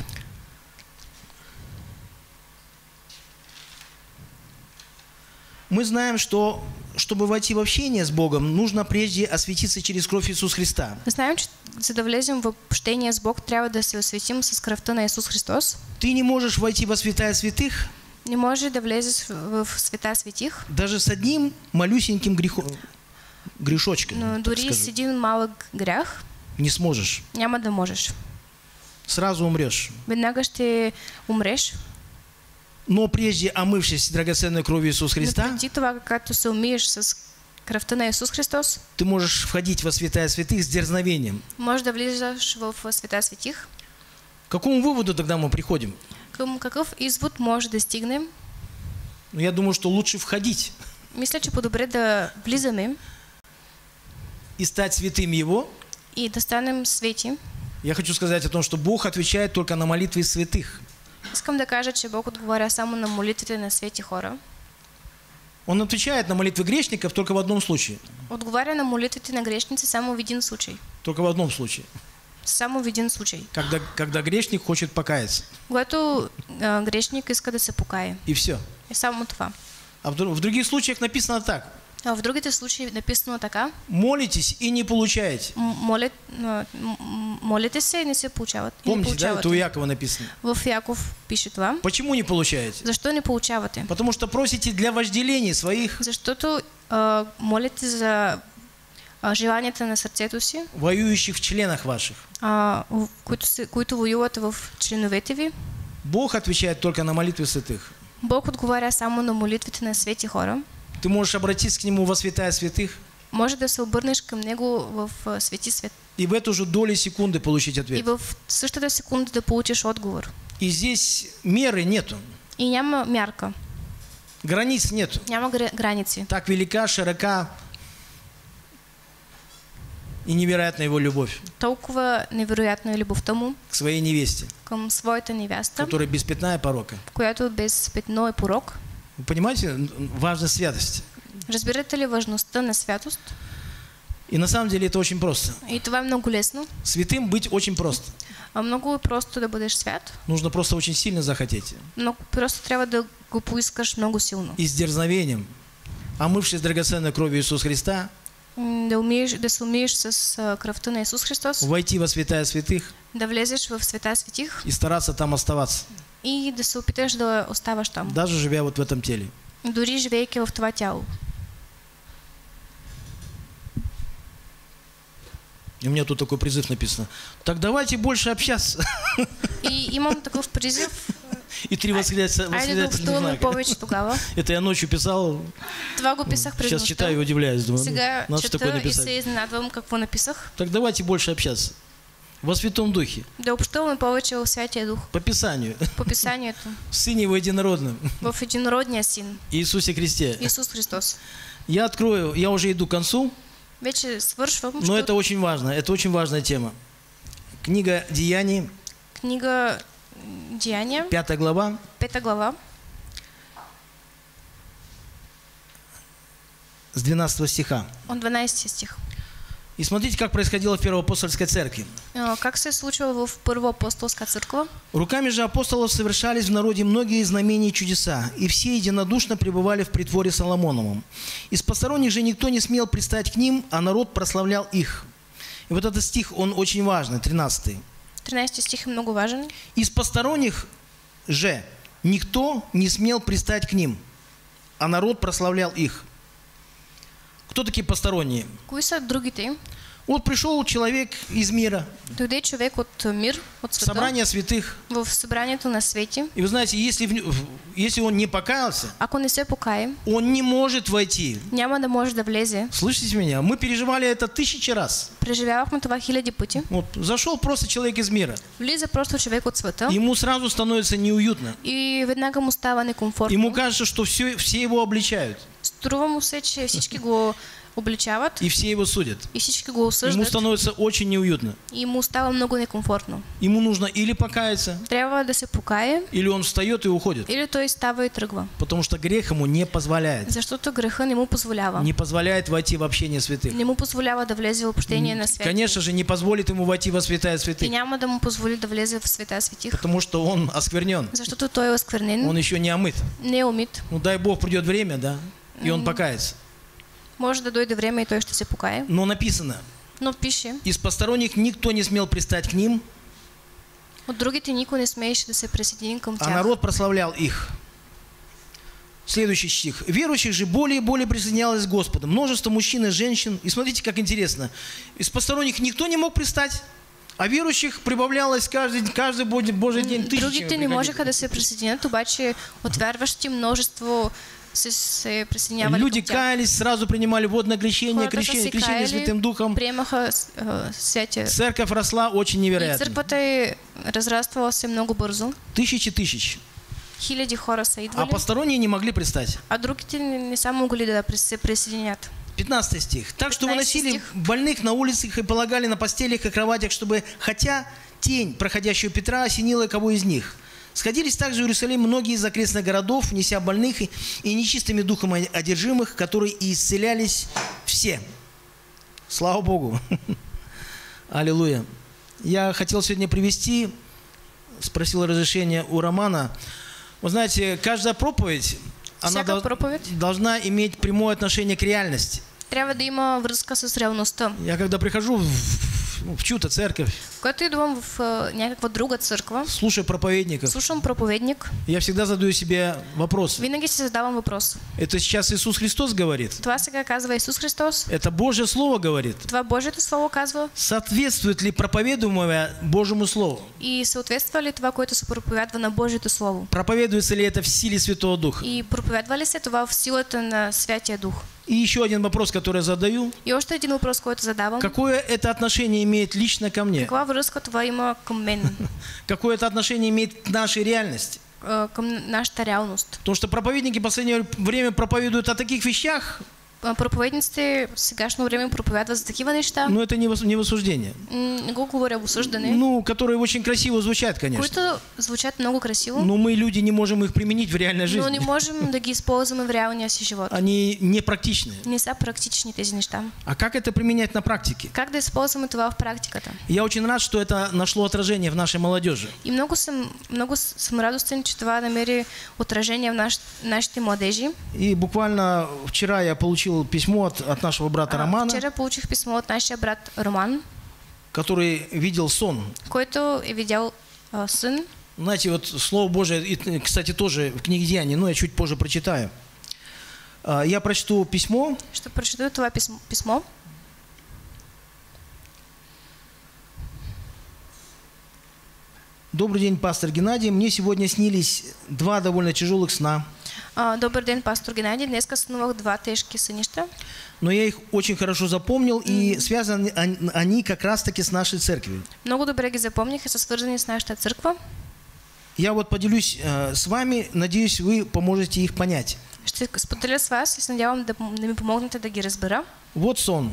Мы знаем, что чтобы войти в общение с Богом, нужно прежде осветиться через кровь Иисуса Христа. Знаем, че за да влезем в общение с Бог, трябва да се осветим с кръвта на Исус Христос. Ты не можешь войти во святая святых Не може да влезеш в света светих, даже с одним малюсеньким грехо... грешочком. но так дори скажу. с един малък грях Не сможешь. няма да можеш. Сразу умрешь. Веднага ще умреш. Но прежде омывшись драгоценной кровью Иисуса Но Христа, преди това, когато се умиеш с кръвта на Исус Христос, ты можешь входить во святая святых с дерзновением. може да влизаш в света светих. К какому выводу тогда мы приходим? Към какъв извод може да стигнем? Ну, я думаю, что лучше входить Мисля, че по-добре да влизаме и стать святым Его. и да станем свети. Я хочу сказать о том, что Бог отвечает только на молитвы святых. Искам да кажа, че Бог отговаря само на молитвите на свети хора. Он отвечает на молитвы грешников только в одном случае. Отговаря на молитвите на грешници само в един случай. Только в одном случае. Само в един случай. Когда, когда грешник хочет покаяться. Когато а, грешник иска да се покае. И все. И само това. А в, дру- в других случаях написано так. А в другите случаи написано така. Молитесь и не получаете. М- Молят, а, м- м- молите се и не се получават. И не Помните, да, получавате. это у Якова написано. В Яков пише това. Почему не получаете? Защо не получавате? Потому что просите для вожделений своих, Защото а, молите за а, желанията на сърцето си, воюющих в членах ваших. а, в- които, се, които воюват в членовете ви. Бог отвечает только на молитвы святых. Бог отговаря само на молитвите на свети хора. Ты можешь обратиться к Нему во святая святых Може да се обърнеш към Него в а, свети свет. и в эту же долю секунды получить И ответ. в същата секунда да получиш отговор. И здесь меры нету, И няма мярка, границ нету. няма гра- граници. Так велика, широка и невероятна Его любовь Толкова невероятна е любовта му к своей невесте, към своята невяста, которая без пятна и порока. която е без петно и порок. Вы понимаете важность святости? Разбирате ли важността на святост? И на самом деле это очень просто. И това е много лесно. Святым быть очень просто. А много е просто да бъдеш свят. Нужно просто очень сильно захотеть. Но просто трябва да го поискаш много силно. И с дерзновением, омывшись драгоценной кровью Иисуса Христа, М, Да, умееш, да се умееш с а, кръвта на Исус Христос, войти во святая святых да влезеш в света светих и стараться там оставаться, и да се опиташ да оставаш там. даже живя вот в этом теле. Дори живейки в това тяло. И у меня тут такой призыв написано. Так давайте больше общаться. И имам такъв призив. И три восклицательных Айде да общуваме знака. повече тогава. Это я ночью писал, Това го писах през сейчас нощта. читаю и удивляюсь. Думаю, Сега ну, надо что такое чета и се написать. изненадвам какво написах. Так давайте больше общаться. Во Святом Духе, Да общуваме повече в Святия Дух. по Писанию, По Писанието. в Сыне Его Единородном, В единородния Син. Иисусе Христе. Исус Христос. Я открою, я уже иду к концу, Вече свършвам. но що это очень важно, это очень важная тема. Книга Деяний, Книга Деяния, пятая глава, пета глава, с двенадцатого стиха. от дванадесети стих. И смотрите, как происходило в Первоапостольской церкви. А, Как се е случило в Първа апостолска църква? Руками же апостолов совершались в народе многие знамения и чудеса, и все единодушно пребывали в притворе Соломоновом. Из посторонних же никто не смел пристать к ним, а народ прославлял их. И вот этот стих, он очень важный, тринадцатый. тринадесети стих е много важен. Из посторонних же никто не смел пристать к ним, а народ прославлял их. Кто такие посторонние? Кои са другите? Вот пришел человек из мира, Дойде човек от мир, от в света, собрание святых. в събранието на свети. И вы знаете, если, в ню- если он не покаялся, Ако не се покае, он не может войти. няма да може да влезе. Слышите меня? Мы переживали это тысячи раз. Преживявахме това хиляди пъти. Вот зашел просто человек из мира. Влиза просто човек от света Ему сразу становится неуютно. и веднага му става некомфортно. Ему кажется, что все, все его обличают. Струва му се, че всички го обличават И все его судят. и всички го Ему осъждат становится очень неуютно. и му става много некомфортно. Ему нужно или покаяться, Трябва да се покае или он встает и уходит. или той става и тръгва. Потому что грех ему не позволяет. Защото греха не му позволява. Не позволяет войти в общение святых. Не му позволява да влезе в общение на святия. Конечно же, не позволит ему войти во святая И святых. няма да му позволи да влезе в света светих. Потому что он осквернен. Защото той е осквернен, Он еще не омыт. не е умит. Ну дай Бог придет время, да, и он покается. Може да дойде време и той ще се покае. Но написано, Но пише, из посторонних никто не смел пристать к ним, от другите никой не смееше да се присъедини към а тях. народ прославлял их. Следующий стих. Верующих же более и более присоединялось к Господу. Множество мужчин и женщин. И смотрите, как интересно. Из посторонних никто не мог пристать, а верующих прибавлялось каждый, каждый Божий день тысячами. Другите не можеха да се присъединят, обаче от вярващи множество се, се присъединявали Люди към тях. каялись, сразу принимали водное крещение, Хората са крещение, се крещение каяли, Святым Духом. приемаха а, святия. Церковь росла очень И невероятно. църквата е разраствала се много бързо. Тысячи тысяч. Хиляди хора са А идвали, посторонние не могли пристать. а другите не, не са могли да се присъединят. пятнадцатый стих. Так что пятнадцатый выносили стих. больных на улицах и полагали на постелях и кроватях, чтобы, хотя тень проходящего Петра осенила кого из них. Сходились также в Иерусалим многие из окрестных городов, неся больных и, и нечистыми духом одержимых, которые и исцелялись все. Слава Богу. Аллилуйя. Я хотел сегодня привести, спросил разрешение у Романа. Вы знаете, каждая проповедь, она Всяка дол- проповедь должна иметь прямое отношение к реальности. трябва да има връзка с реалността. Я когда прихожу в, в, в чью-то церковь, Когато идвам в а, някаква друга църква, слушаю проповедников, слушам проповедник, я всегда задаю себе вопрос. винаги си задавам въпрос. Это сейчас Иисус Христос говорит? Това сега казва Исус Христос, Это Божье Слово говорит? това Божието Слово казва Соответствует ли проповедуемое Божьему Слову? и съответства ли това, което се проповядва на Божието Слово? Проповедуется ли это в силе Святого Духа? И проповядва ли се това в силата на Святия Дух? И еще один вопрос, который я задаю. И още един въпрос, който задавам. Какое это отношение имеет лично ко мне? Каква връзка това има към мен, Какое это отношение имеет к нашей реальности? а, към нашата реалност? Потому что проповедники в последнее время проповедуют о таких вещах, А, Проповедниците в сегашно време проповядват за такива неща, но это не вос- не в осуждение. м, не го говоря в осъждане, Ну, которые очень красиво звучат, конечно. които звучат много красиво, Но мы, люди, не можем их применить в реальной но не жизни. можем да ги използваме в реалния си живот. Они непрактичны. Не са практични тези неща. А как это применять на практике? Как да използваме това в практиката? Я очень рад, что это нашло отражение в нашей молодежи. И много съм, много съм радостен, че това намери отражение в наш, нашите младежи. И буквально вчера я получил письмо от, от нашего брата А, Романа, Вчера получих писмо от нашия брат Роман, который видел сон. който е видял а, сън. Знаете, вот Слово Божие, и, кстати, тоже в книге Деяний, но я чуть позже прочитаю. А, Я прочту письмо. Ще прочета това писмо. писмо. Добрый день, пастор Геннадий. Мне сегодня снились два довольно тяжелых сна, А, Добър ден, пастор Геннадий. Днеска сънувах два тежки сънища, но я их очень хорошо запомнил, и связаны они- они как раз-таки с нашей церковью. много добре ги запомних и са свързани с нашата църква. Я вот поделюсь э, с вами, надеюсь, вы поможете их понять. Ще споделя с вас и се надявам да, да ми помогнете да ги разбера. Вот сон.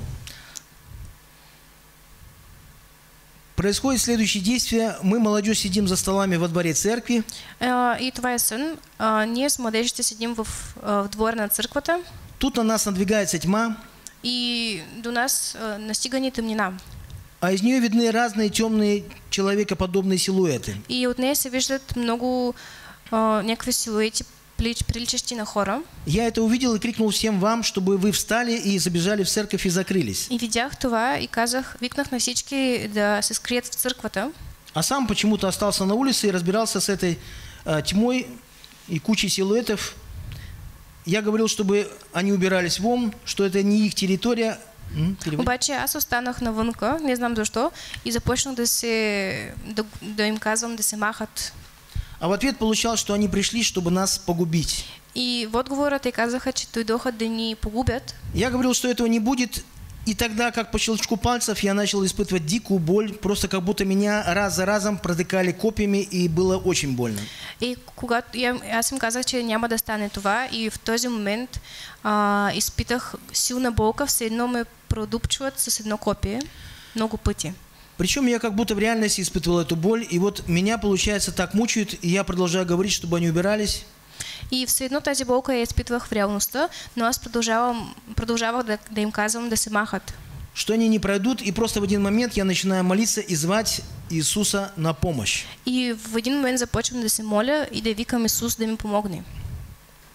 Происходит следующее действие. Мы, молодежь, сидим за столами во дворе церкви. А, И това е сън. А, Ние с младежите седим в, а, в двора на църквата Тут на нас надвигается тьма, и до нас а, настига ни тъмнина. а из нее видны разные темные человекоподобные силуэты. И от нея се виждат много а, някакви силуети, прилич- приличащи на хора. Я это увидел и крикнул всем вам, чтобы вы встали и забежали в церковь и закрылись. И видях това и казах, викнах на всички да се скрият в църквата. А сам почему-то остался на улице и разбирался с этой э, тьмой и кучей силуэтов. Я говорил, чтобы они убирались вон, что это не их территория. М, перевод. Обаче аз останах навънка, не знам защо, и започнах да се да, да им казвам да се махат. А в ответ получал, что они пришли, чтобы нас погубить. И в отговора те казаха, че дойдоха да ни погубят. Я говорил, что этого не будет, и тогда, как по щелчку пальцев, я начал испытывать дикую боль, просто как будто меня раз за разом протыкали копьями, и было очень больно. И когато я, аз им казах, че няма да стане това, и в този момент а, изпитах силна болка, все едно ме продупчват с едно копие много пъти. Причем я как будто в реальности испытывал эту боль, и вот меня, получается, так мучают, и я продолжаю говорить, чтобы они убирались. И все едно тази болка я изпитвах в реалността, но аз продължавам, продължавах да, да им казвам да се махат. Что они не пройдут, и просто в один момент я начинаю молиться и звать Иисуса на помощь. И в един момент започвам да се моля и да викам Исус да ми помогне.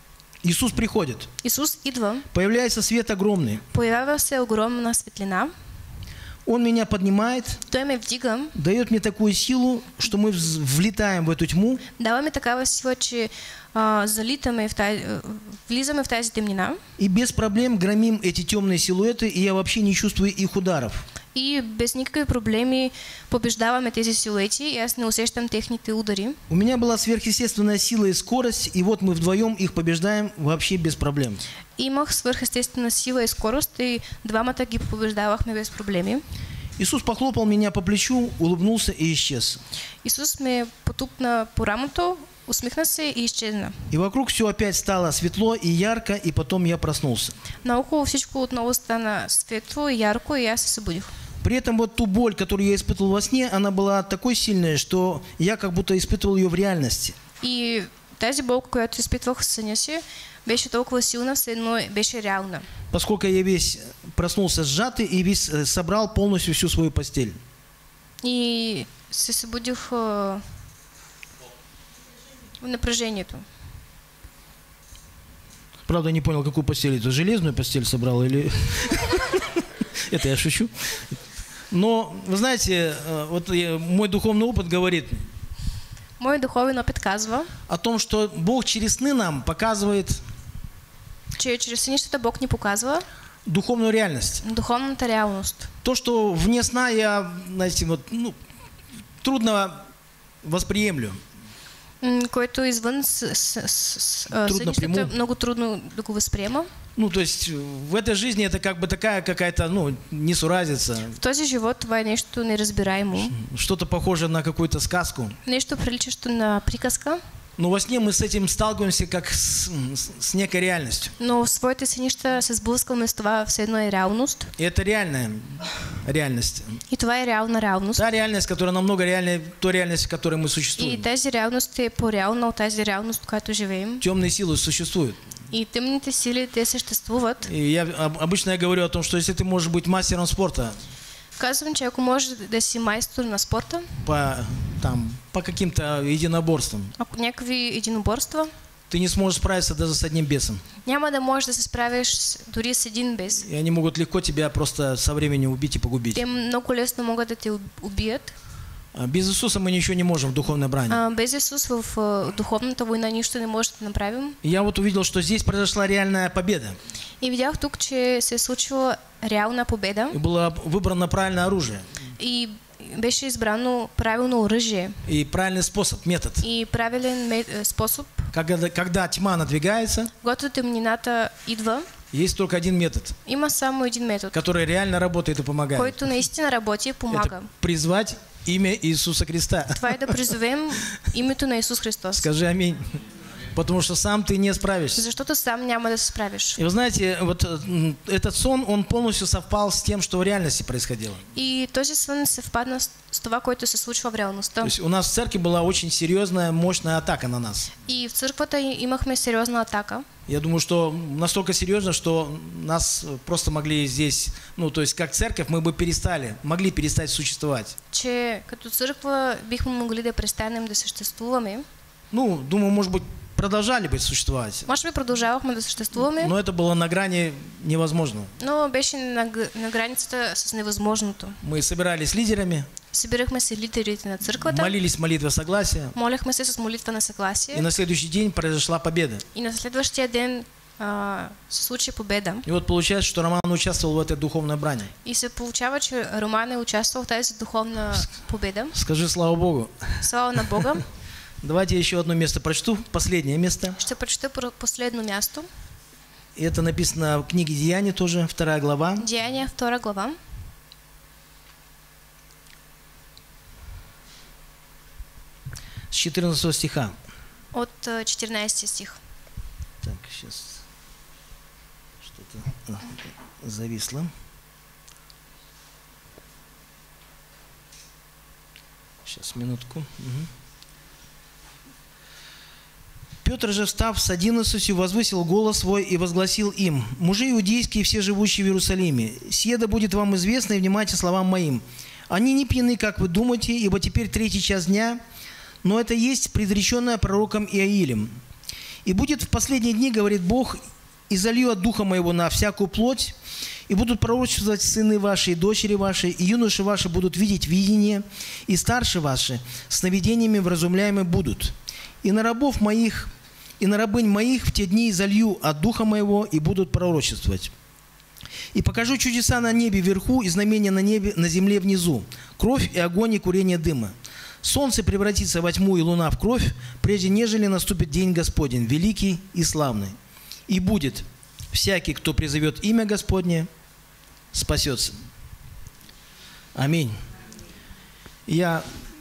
Иисус приходит. Исус идва, Появляется свет огромный. появява се огромна светлина, Он меня поднимает, той ме вдига, дает мне такую силу, что мы вз- влетаем в эту тьму, дава ми такава сила, че а, залитаме в тази, а, влизаме в тази темнина и без проблем громим эти темные силуэты, и я вообще не чувствую их ударов. и без никакви проблеми побеждаваме тези силуети и аз не усещам техните удари. У меня была сверхъестественная сила и скорость, и вот мы вдвоем их побеждаем вообще без проблем. Имах свърхестествена сила и скорост и двамата ги побеждавахме без проблеми. Иисус похлопал меня по плечу, улыбнулся и исчез. Исус ме потупна по рамото, усмихна се и изчезна. И вокруг все опять стало светло и ярко, и потом я проснулся. Наоколо всичко отново стана светло и ярко и аз се събудих. При этом вот ту боль, которую я испытывал во сне, она была такой сильная, что я как будто испытывал ее в реальности. И тази болка, която изпитвах в съня си, беше толкова силна, все едно беше реална. Поскольку я весь проснулся сжатый и весь э, собрал полностью всю свою постель. И се събудих а, в напряжението. Правда, я не понял, какую постель. Это железную постель собрал или... Это я шучу. Но, вы знаете, э, вот я- мой духовный опыт говорит Мой духовен опит казва, о том, что Бог через сны нам показывает че чрез сънищата Бог ни показва духовную реальность. духовната реалност. То, что вне сна я, знаете, вот, ну, трудно восприемлю. М, Което извън с, с, с, с, а, Трудно сънищата приму. много трудно да го възприема. Ну, то есть в этой жизни это как бы такая какая-то, ну, несуразица, В този живот това е нещо неразбираемо, что-то похоже на какую-то сказку. нещо приличащо на приказка, Но во сне мы с этим сталкиваемся как с, с- с некой реальностью. но в своите сънища се сблъскваме с това все едно е реалност. И это реальная реальность. И това е реална реалност. Та реальность, которая намного реальнее той реальности, в которой мы И существуем. тази реалност е по-реална от тази реалност, в която живеем. Темные силы существуют. И темните сили, те съществуват. И я об- обычно я говорю о том, что если ты можешь быть мастером спорта Казвам, че ако можеш да си майстор на спорта, по, там, по каким-то единоборствам, ако някакви единоборства, ты не сможешь справиться даже с одним бесом. няма да можеш да се справиш с- дори с един бес. И они могут легко тебя просто со временем убить и погубить. Те много лесно могат да те уб- убият. А без Иисуса мы ничего не можем в духовной брани. А, без Исус в а, духовната война нищо не може да направим. И я вот увидел, что здесь произошла реальная победа. И видях тук, че се е случила реална победа И было выбрано правильное оружие. и беше избрано правилно оръжие И правильный способ, метод. и правилен ме- е, способ. Когда, когда тьма надвигается, Когато темнината идва, есть только один метод, има само един метод, который реально работает и помогает. който наистина работи и помага. Это призвать имя Иисуса Христа. Това е да призовем името на Исус Христос. Скажи аминь. Потому что сам ты не справишься. Защото сам няма да се справиш. И вы знаете, вот м, этот сон, он полностью совпал с тем, что в реальности происходило. И този сън се впадна с с това, което се случва в реалността. То есть у нас в церкви была очень серьезная, мощная атака на нас. И в църквата и- имахме сериозна атака. Я думаю, что настолько серьезно, что нас просто могли здесь, ну, то есть как церковь, мы бы перестали, могли перестать существовать. Че като църква бихме могли да престанем да съществуваме. Ну, думаю, может быть, продолжали бы существовать. Може би продължавахме да съществуваме, Но это было на грани невозможного. но беше на, г- на границата с невъзможното. Мы собирались с лидерами, Събирахме се лидерите на църквата, молились молитва согласия, моляхме се с молитва на и съгласие на следующий день произошла победа. и на следващия ден а, се случи победа. И вот получается, что Роман участвовал в этой духовной брани. И се получава, че Роман е участвал в тази духовна победа. Скажи слава Богу. Слава на Бога. Давайте еще одно место прочту, последнее место. Ще прочета про- последно място. И это написано в книге Деяний тоже, вторая глава. Деяния, втора глава. С четырнадцатого стиха. От а, четиринайсети стих. Так, сейчас что-то а, зависло. Сейчас, минутку. Мгм. Петр же, встав с одиннадцатью, возвысил голос свой и возгласил им: «Мужи иудейские, все живущие в Иерусалиме, сие да будет вам известно, и внимайте словам моим. Они не пьяны, как вы думаете, ибо теперь третий час дня, но это есть предреченное пророком Иаилем. И будет в последние дни, говорит Бог, и залью от Духа Моего на всякую плоть, и будут пророчествовать сыны ваши и дочери ваши, и юноши ваши будут видеть видение, и старшие ваши сновидениями вразумляемы будут. И на рабов моих, и на рабынь моих в те дни залью от Духа Моего, и будут пророчествовать. И покажу чудеса на небе вверху и знамения на небе, на земле внизу, кровь и огонь и курение дыма. Солнце превратится во тьму и луна в кровь, прежде нежели наступит день Господень, великий и славный. И будет всякий, кто призовет имя Господне, спасется. Аминь. Я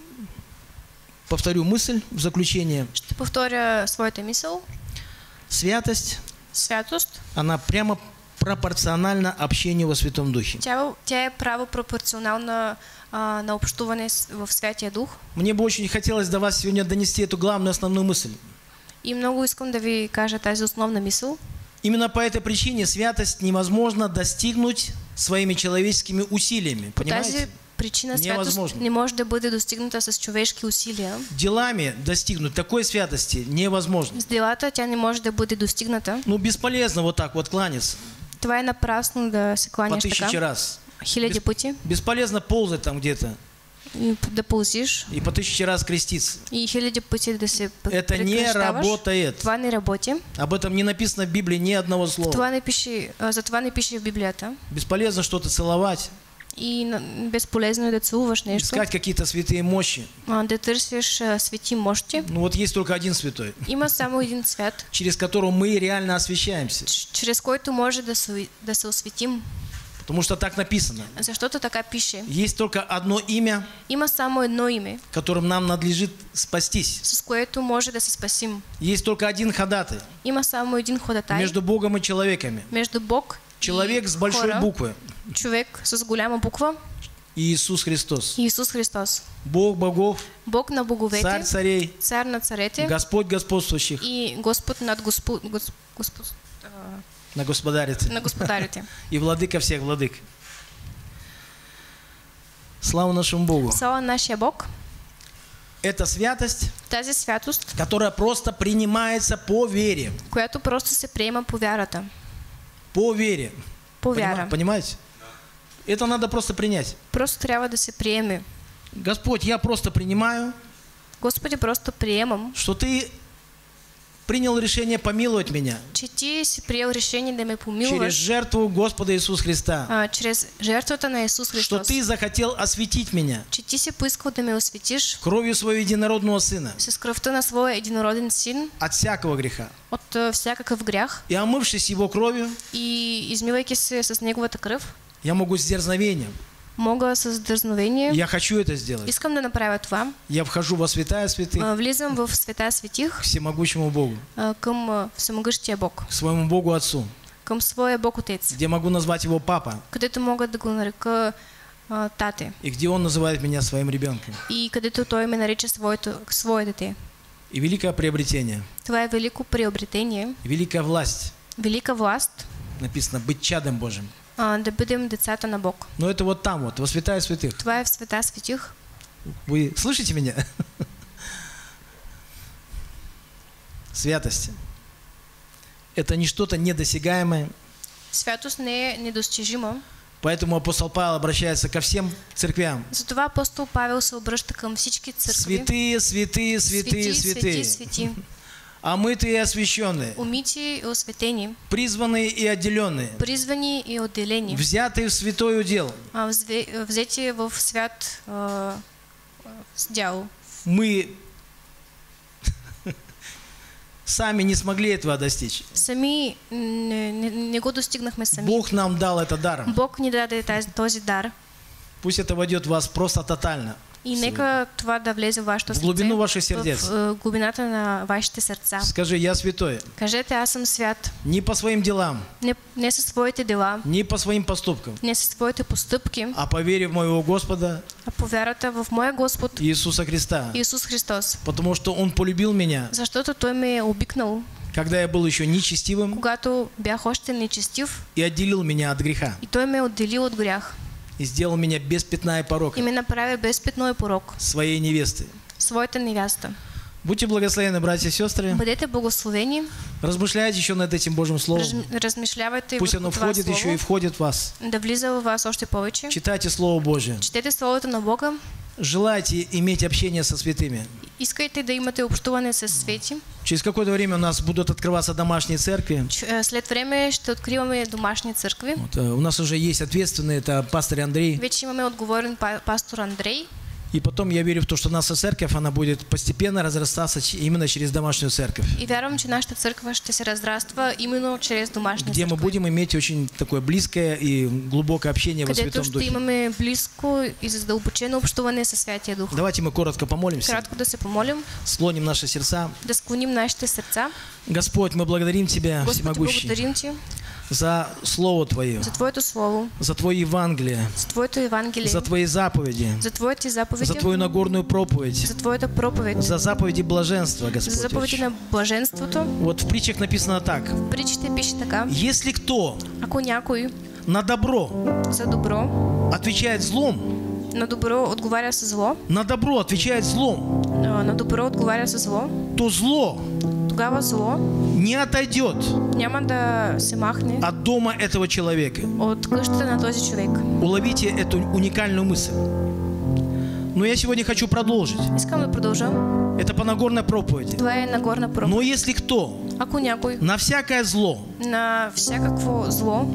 повторю мысль в заключение. Ще повторя своята мисъл. Святость, Святост, она прямо пропорциональна общению во Святом Духе. тя, тя е право пропорционална а, на общуване с- в Святия Дух. Мне бы очень хотелось до вас сегодня донести эту главную основную мысль. И много искам да ви кажа тази основна мисъл. Именно по этой причине святость невозможно достигнуть своими человеческими усилиями. По тази Понимаете? причина святост Невъзможно. не може да бъде достигната с човешки усилия. Делами достигнуть такой святости невозможно. С делата тя не може да бъде достигната. Ну, бесполезно вот так вот кланяться Това е напрасно да се по кланяш тысяче така. раз. Хиляди Без- пъти. Бесполезно ползать там где-то И да пълзиш. и по тысяче раз креститься. И хиляди пъти да се п- Это не прекръщаваш. работает. Това не работи. Об этом не написано в Библии ни одного слова. Това не пише, а, за това не пише в Библията. Бесполезно что-то целовать, И на- безполезно е да целуваш нещо. искать какие-то святые мощи. а, Да търсиш а, свети мощи. Ну вот есть только один святой, Има само един свят, через которого мы реально освящаемся. ч- чрез който може да се, да се осветим. Потому что так написано. Защото така пише. Есть только одно имя, Има само едно име, которым нам надлежит спастись. с което може да се спасим. Есть только один ходатай Има само един ходатай между Богом и человеками. между Бог Человек и с большой хора. буквы. Човек с голяма буква. Иисус Христос. Иисус Христос. Бог богов, Бог на боговете, царь царей, цар на царете Господь господствующих, и Господ над Господ, Госп, Господ, а, на господарите на господарите. и владыка всех владык. Слава нашему Богу. Слава нашия Бог. Это святость, Тази святост, которая просто принимается по вере. която просто се приема по вярата. По вере. По Понима- вяра. Понимаете? Это надо просто принять. Просто трябва да се приеме. Господь, я просто принимаю, Господи, просто приемам, что Ты принял решение помиловать меня че ти си приел решение да ме через помилваш жертву Господа Иисуса Христа. а, чрез жертвата на Исус Что Христос. Ты захотел осветить меня Че ти си поискал да ме осветиш кровью Своего единородного Сына с кръвта на своя единороден син от всякого греха. от а, всякакъв грях И омывшись Его кровью, и измивайки се с неговата кръв, я могу с дерзновением. мога с дързновение. Я хочу это сделать. Искам да направя това. Я вхожу во святая святых А, Влизам в света светих к всемогущему Богу, а, към а, всемогъщия Бог, к своему Богу Отцу, към своя Бог Отец, где могу назвать Его Папа, където мога да го нарека а, тате и где Он называет меня своим ребенком. и където той ме нарича своето, свое дете. И великое приобретение, Това е велико приобретение, и великая власть, велика власт, написано, быть чадом Божьим. а, да бъдем децата на Бог. Но это вот там вот, во святая святых. Това е в света светих. Вы слышите меня? Святость. Это не что-то недосягаемое. Святост не е недостижима. Поэтому апостол Павел обращается ко всем церквям. Затова апостол Павел се обръща към всички църкви. Святые, святые, святые, свети, святые. свети, Омытые и освященные. умити и осветени, Призванные и отделенные. призвани и отделени, Взятые в святой удел. а, взве- взети в свят а, а, с дяло. Мы сами не смогли этого достичь. Сами не, не, не го достигнахме сами. Бог нам дал это даром. Бог ни даде тази, този дар. Пусть это войдет в вас просто тотально. И нека това да влезе в вашето В сърце, глубину ваших сърдец. в е, глубината на вашите сърца. Скажи, я святой. Кажете, аз съм свят. Не по своим делам, Не, не със своите дела, не по своим поступкам, не със своите постъпки, а по вере в моего Господа а по вярата в моя Господ Иисуса Христа. Исус Христос. Потому что Он полюбил меня, Защото Той ме е обикнал, когда я был еще нечестивым, когато бях още нечестив, и отделил меня от греха. и Той ме е отделил от грях. И сделал меня без пятна и И порока ме направи без петно и порок. своей невестой. Своята невяста. Будьте благословенны, братья и сестры. Бъдете благословени. Размышляйте еще над этим Божьим Словом. Раз, размишлявайте Пусть оно върху това входит еще и слово, входит в вас. да влиза във вас още повече. Читайте Слово Божие. Четете Словото на Бога. Желайте иметь общение со святыми. Искайте да имате общуване с свети. Через какое-то время у нас будут открываться домашние церкви. Ч- След време ще откриваме домашни църкви. Вот, э, у нас уже есть ответственный, это пастор Андрей. Вече имаме отговорен па- пастор Андрей. И потом я верю в то, что наша церковь, она будет постепенно разрастаться ч- именно через домашнюю церковь. И вярвам, че нашата църква ще се разраства именно чрез домашни Где мы църкви. будем иметь очень такое близкое и глубокое общение во Където Святом ще Духе. имаме близко и задълбочено общуване със Святия Дух. Давайте мы коротко помолимся, Кратко да се помолим, склоним наши сердца. да склоним нашите сърца. Господь, мы благодарим Тебя, Господи, Всемогущий, благодарим Ти за Слово Твое, за Твоето Слово, за Твое Евангелие, за Твоето Евангелие, за Твои заповеди, за Твоите заповеди, за Твою Нагорную проповедь, за Твоята проповедь, за заповеди блаженства, за Господь. заповеди на блаженството. Вот в притчах написано так. В притчите пише така: Если кто ако някой на добро за добро, отвечает злом, на добро отговаря със зло, на добро отвечает злом, а, на добро отговаря със зло, то зло тогава зло не отойдет няма да се махне от дома этого человека. от къщата на този човек. Уловите эту уникальную мысль. Но я сегодня хочу продолжить. Искам да продължа. Это по Нагорной проповеди. Това е Нагорна проповедь. Но если кто Ако някой на всякое зло на всякакво зло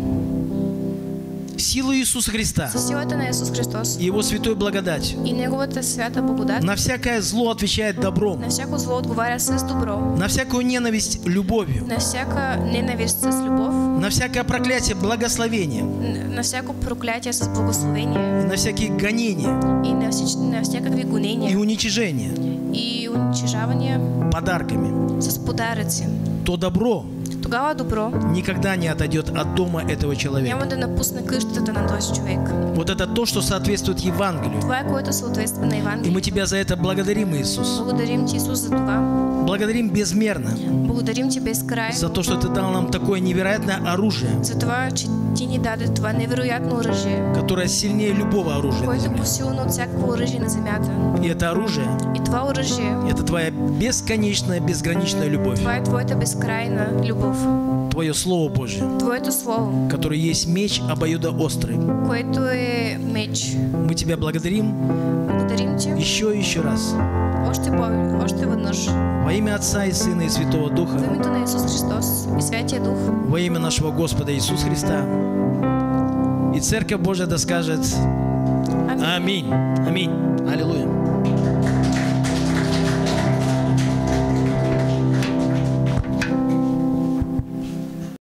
силу Иисуса Христа със силата на Исус Христос и Его святой благодать, и Неговата свята благодат, на всякое зло отвечает добром, на всяко зло отговаря с добро, на всякую ненависть любовью, на всяка ненавист с любов, на всякое проклятие благословением, н- на всяко проклятие с благословение и на всякие гонения и на, всеч... на всякакви и гонения уничижения и уничижавания подарками, с подаръци. то добро Тогава добро никогда не отойдет от дома этого человека. няма да напусне къщата на този човек. Вот это то, что соответствует Евангелию. Това е което съответства на И мы Евангелието. Тебя за это благодарим, Иисус. Благодарим Ти, Исус, за това. Благодарим безмерно Благодарим Ти безкрайно за то, что Ты дал нам такое невероятное оружие, за това, че Ти ни даде това невероятно оръжие, которое сильнее любого оружия на което е земле. по-силно от всякакво оръжие на земята. И это оружие, И това оръжие, это Твоя бесконечная, безграничная любовь. това е Твоята безкрайна любов. Твое Слово Божие, Твоето Слово, которое есть меч обоюдоострый. което е меч. Мы Тебя благодарим Благодарим Ти еще и еще раз. още повече, още веднъж. Во имя Отца и Сына и Святого В Духа, името на Исус Христос и Святия Дух. во имя нашего Господа Иисуса Христа. И Церковь Божия да скажет Амин. Аминь. Аминь. Аллилуйя.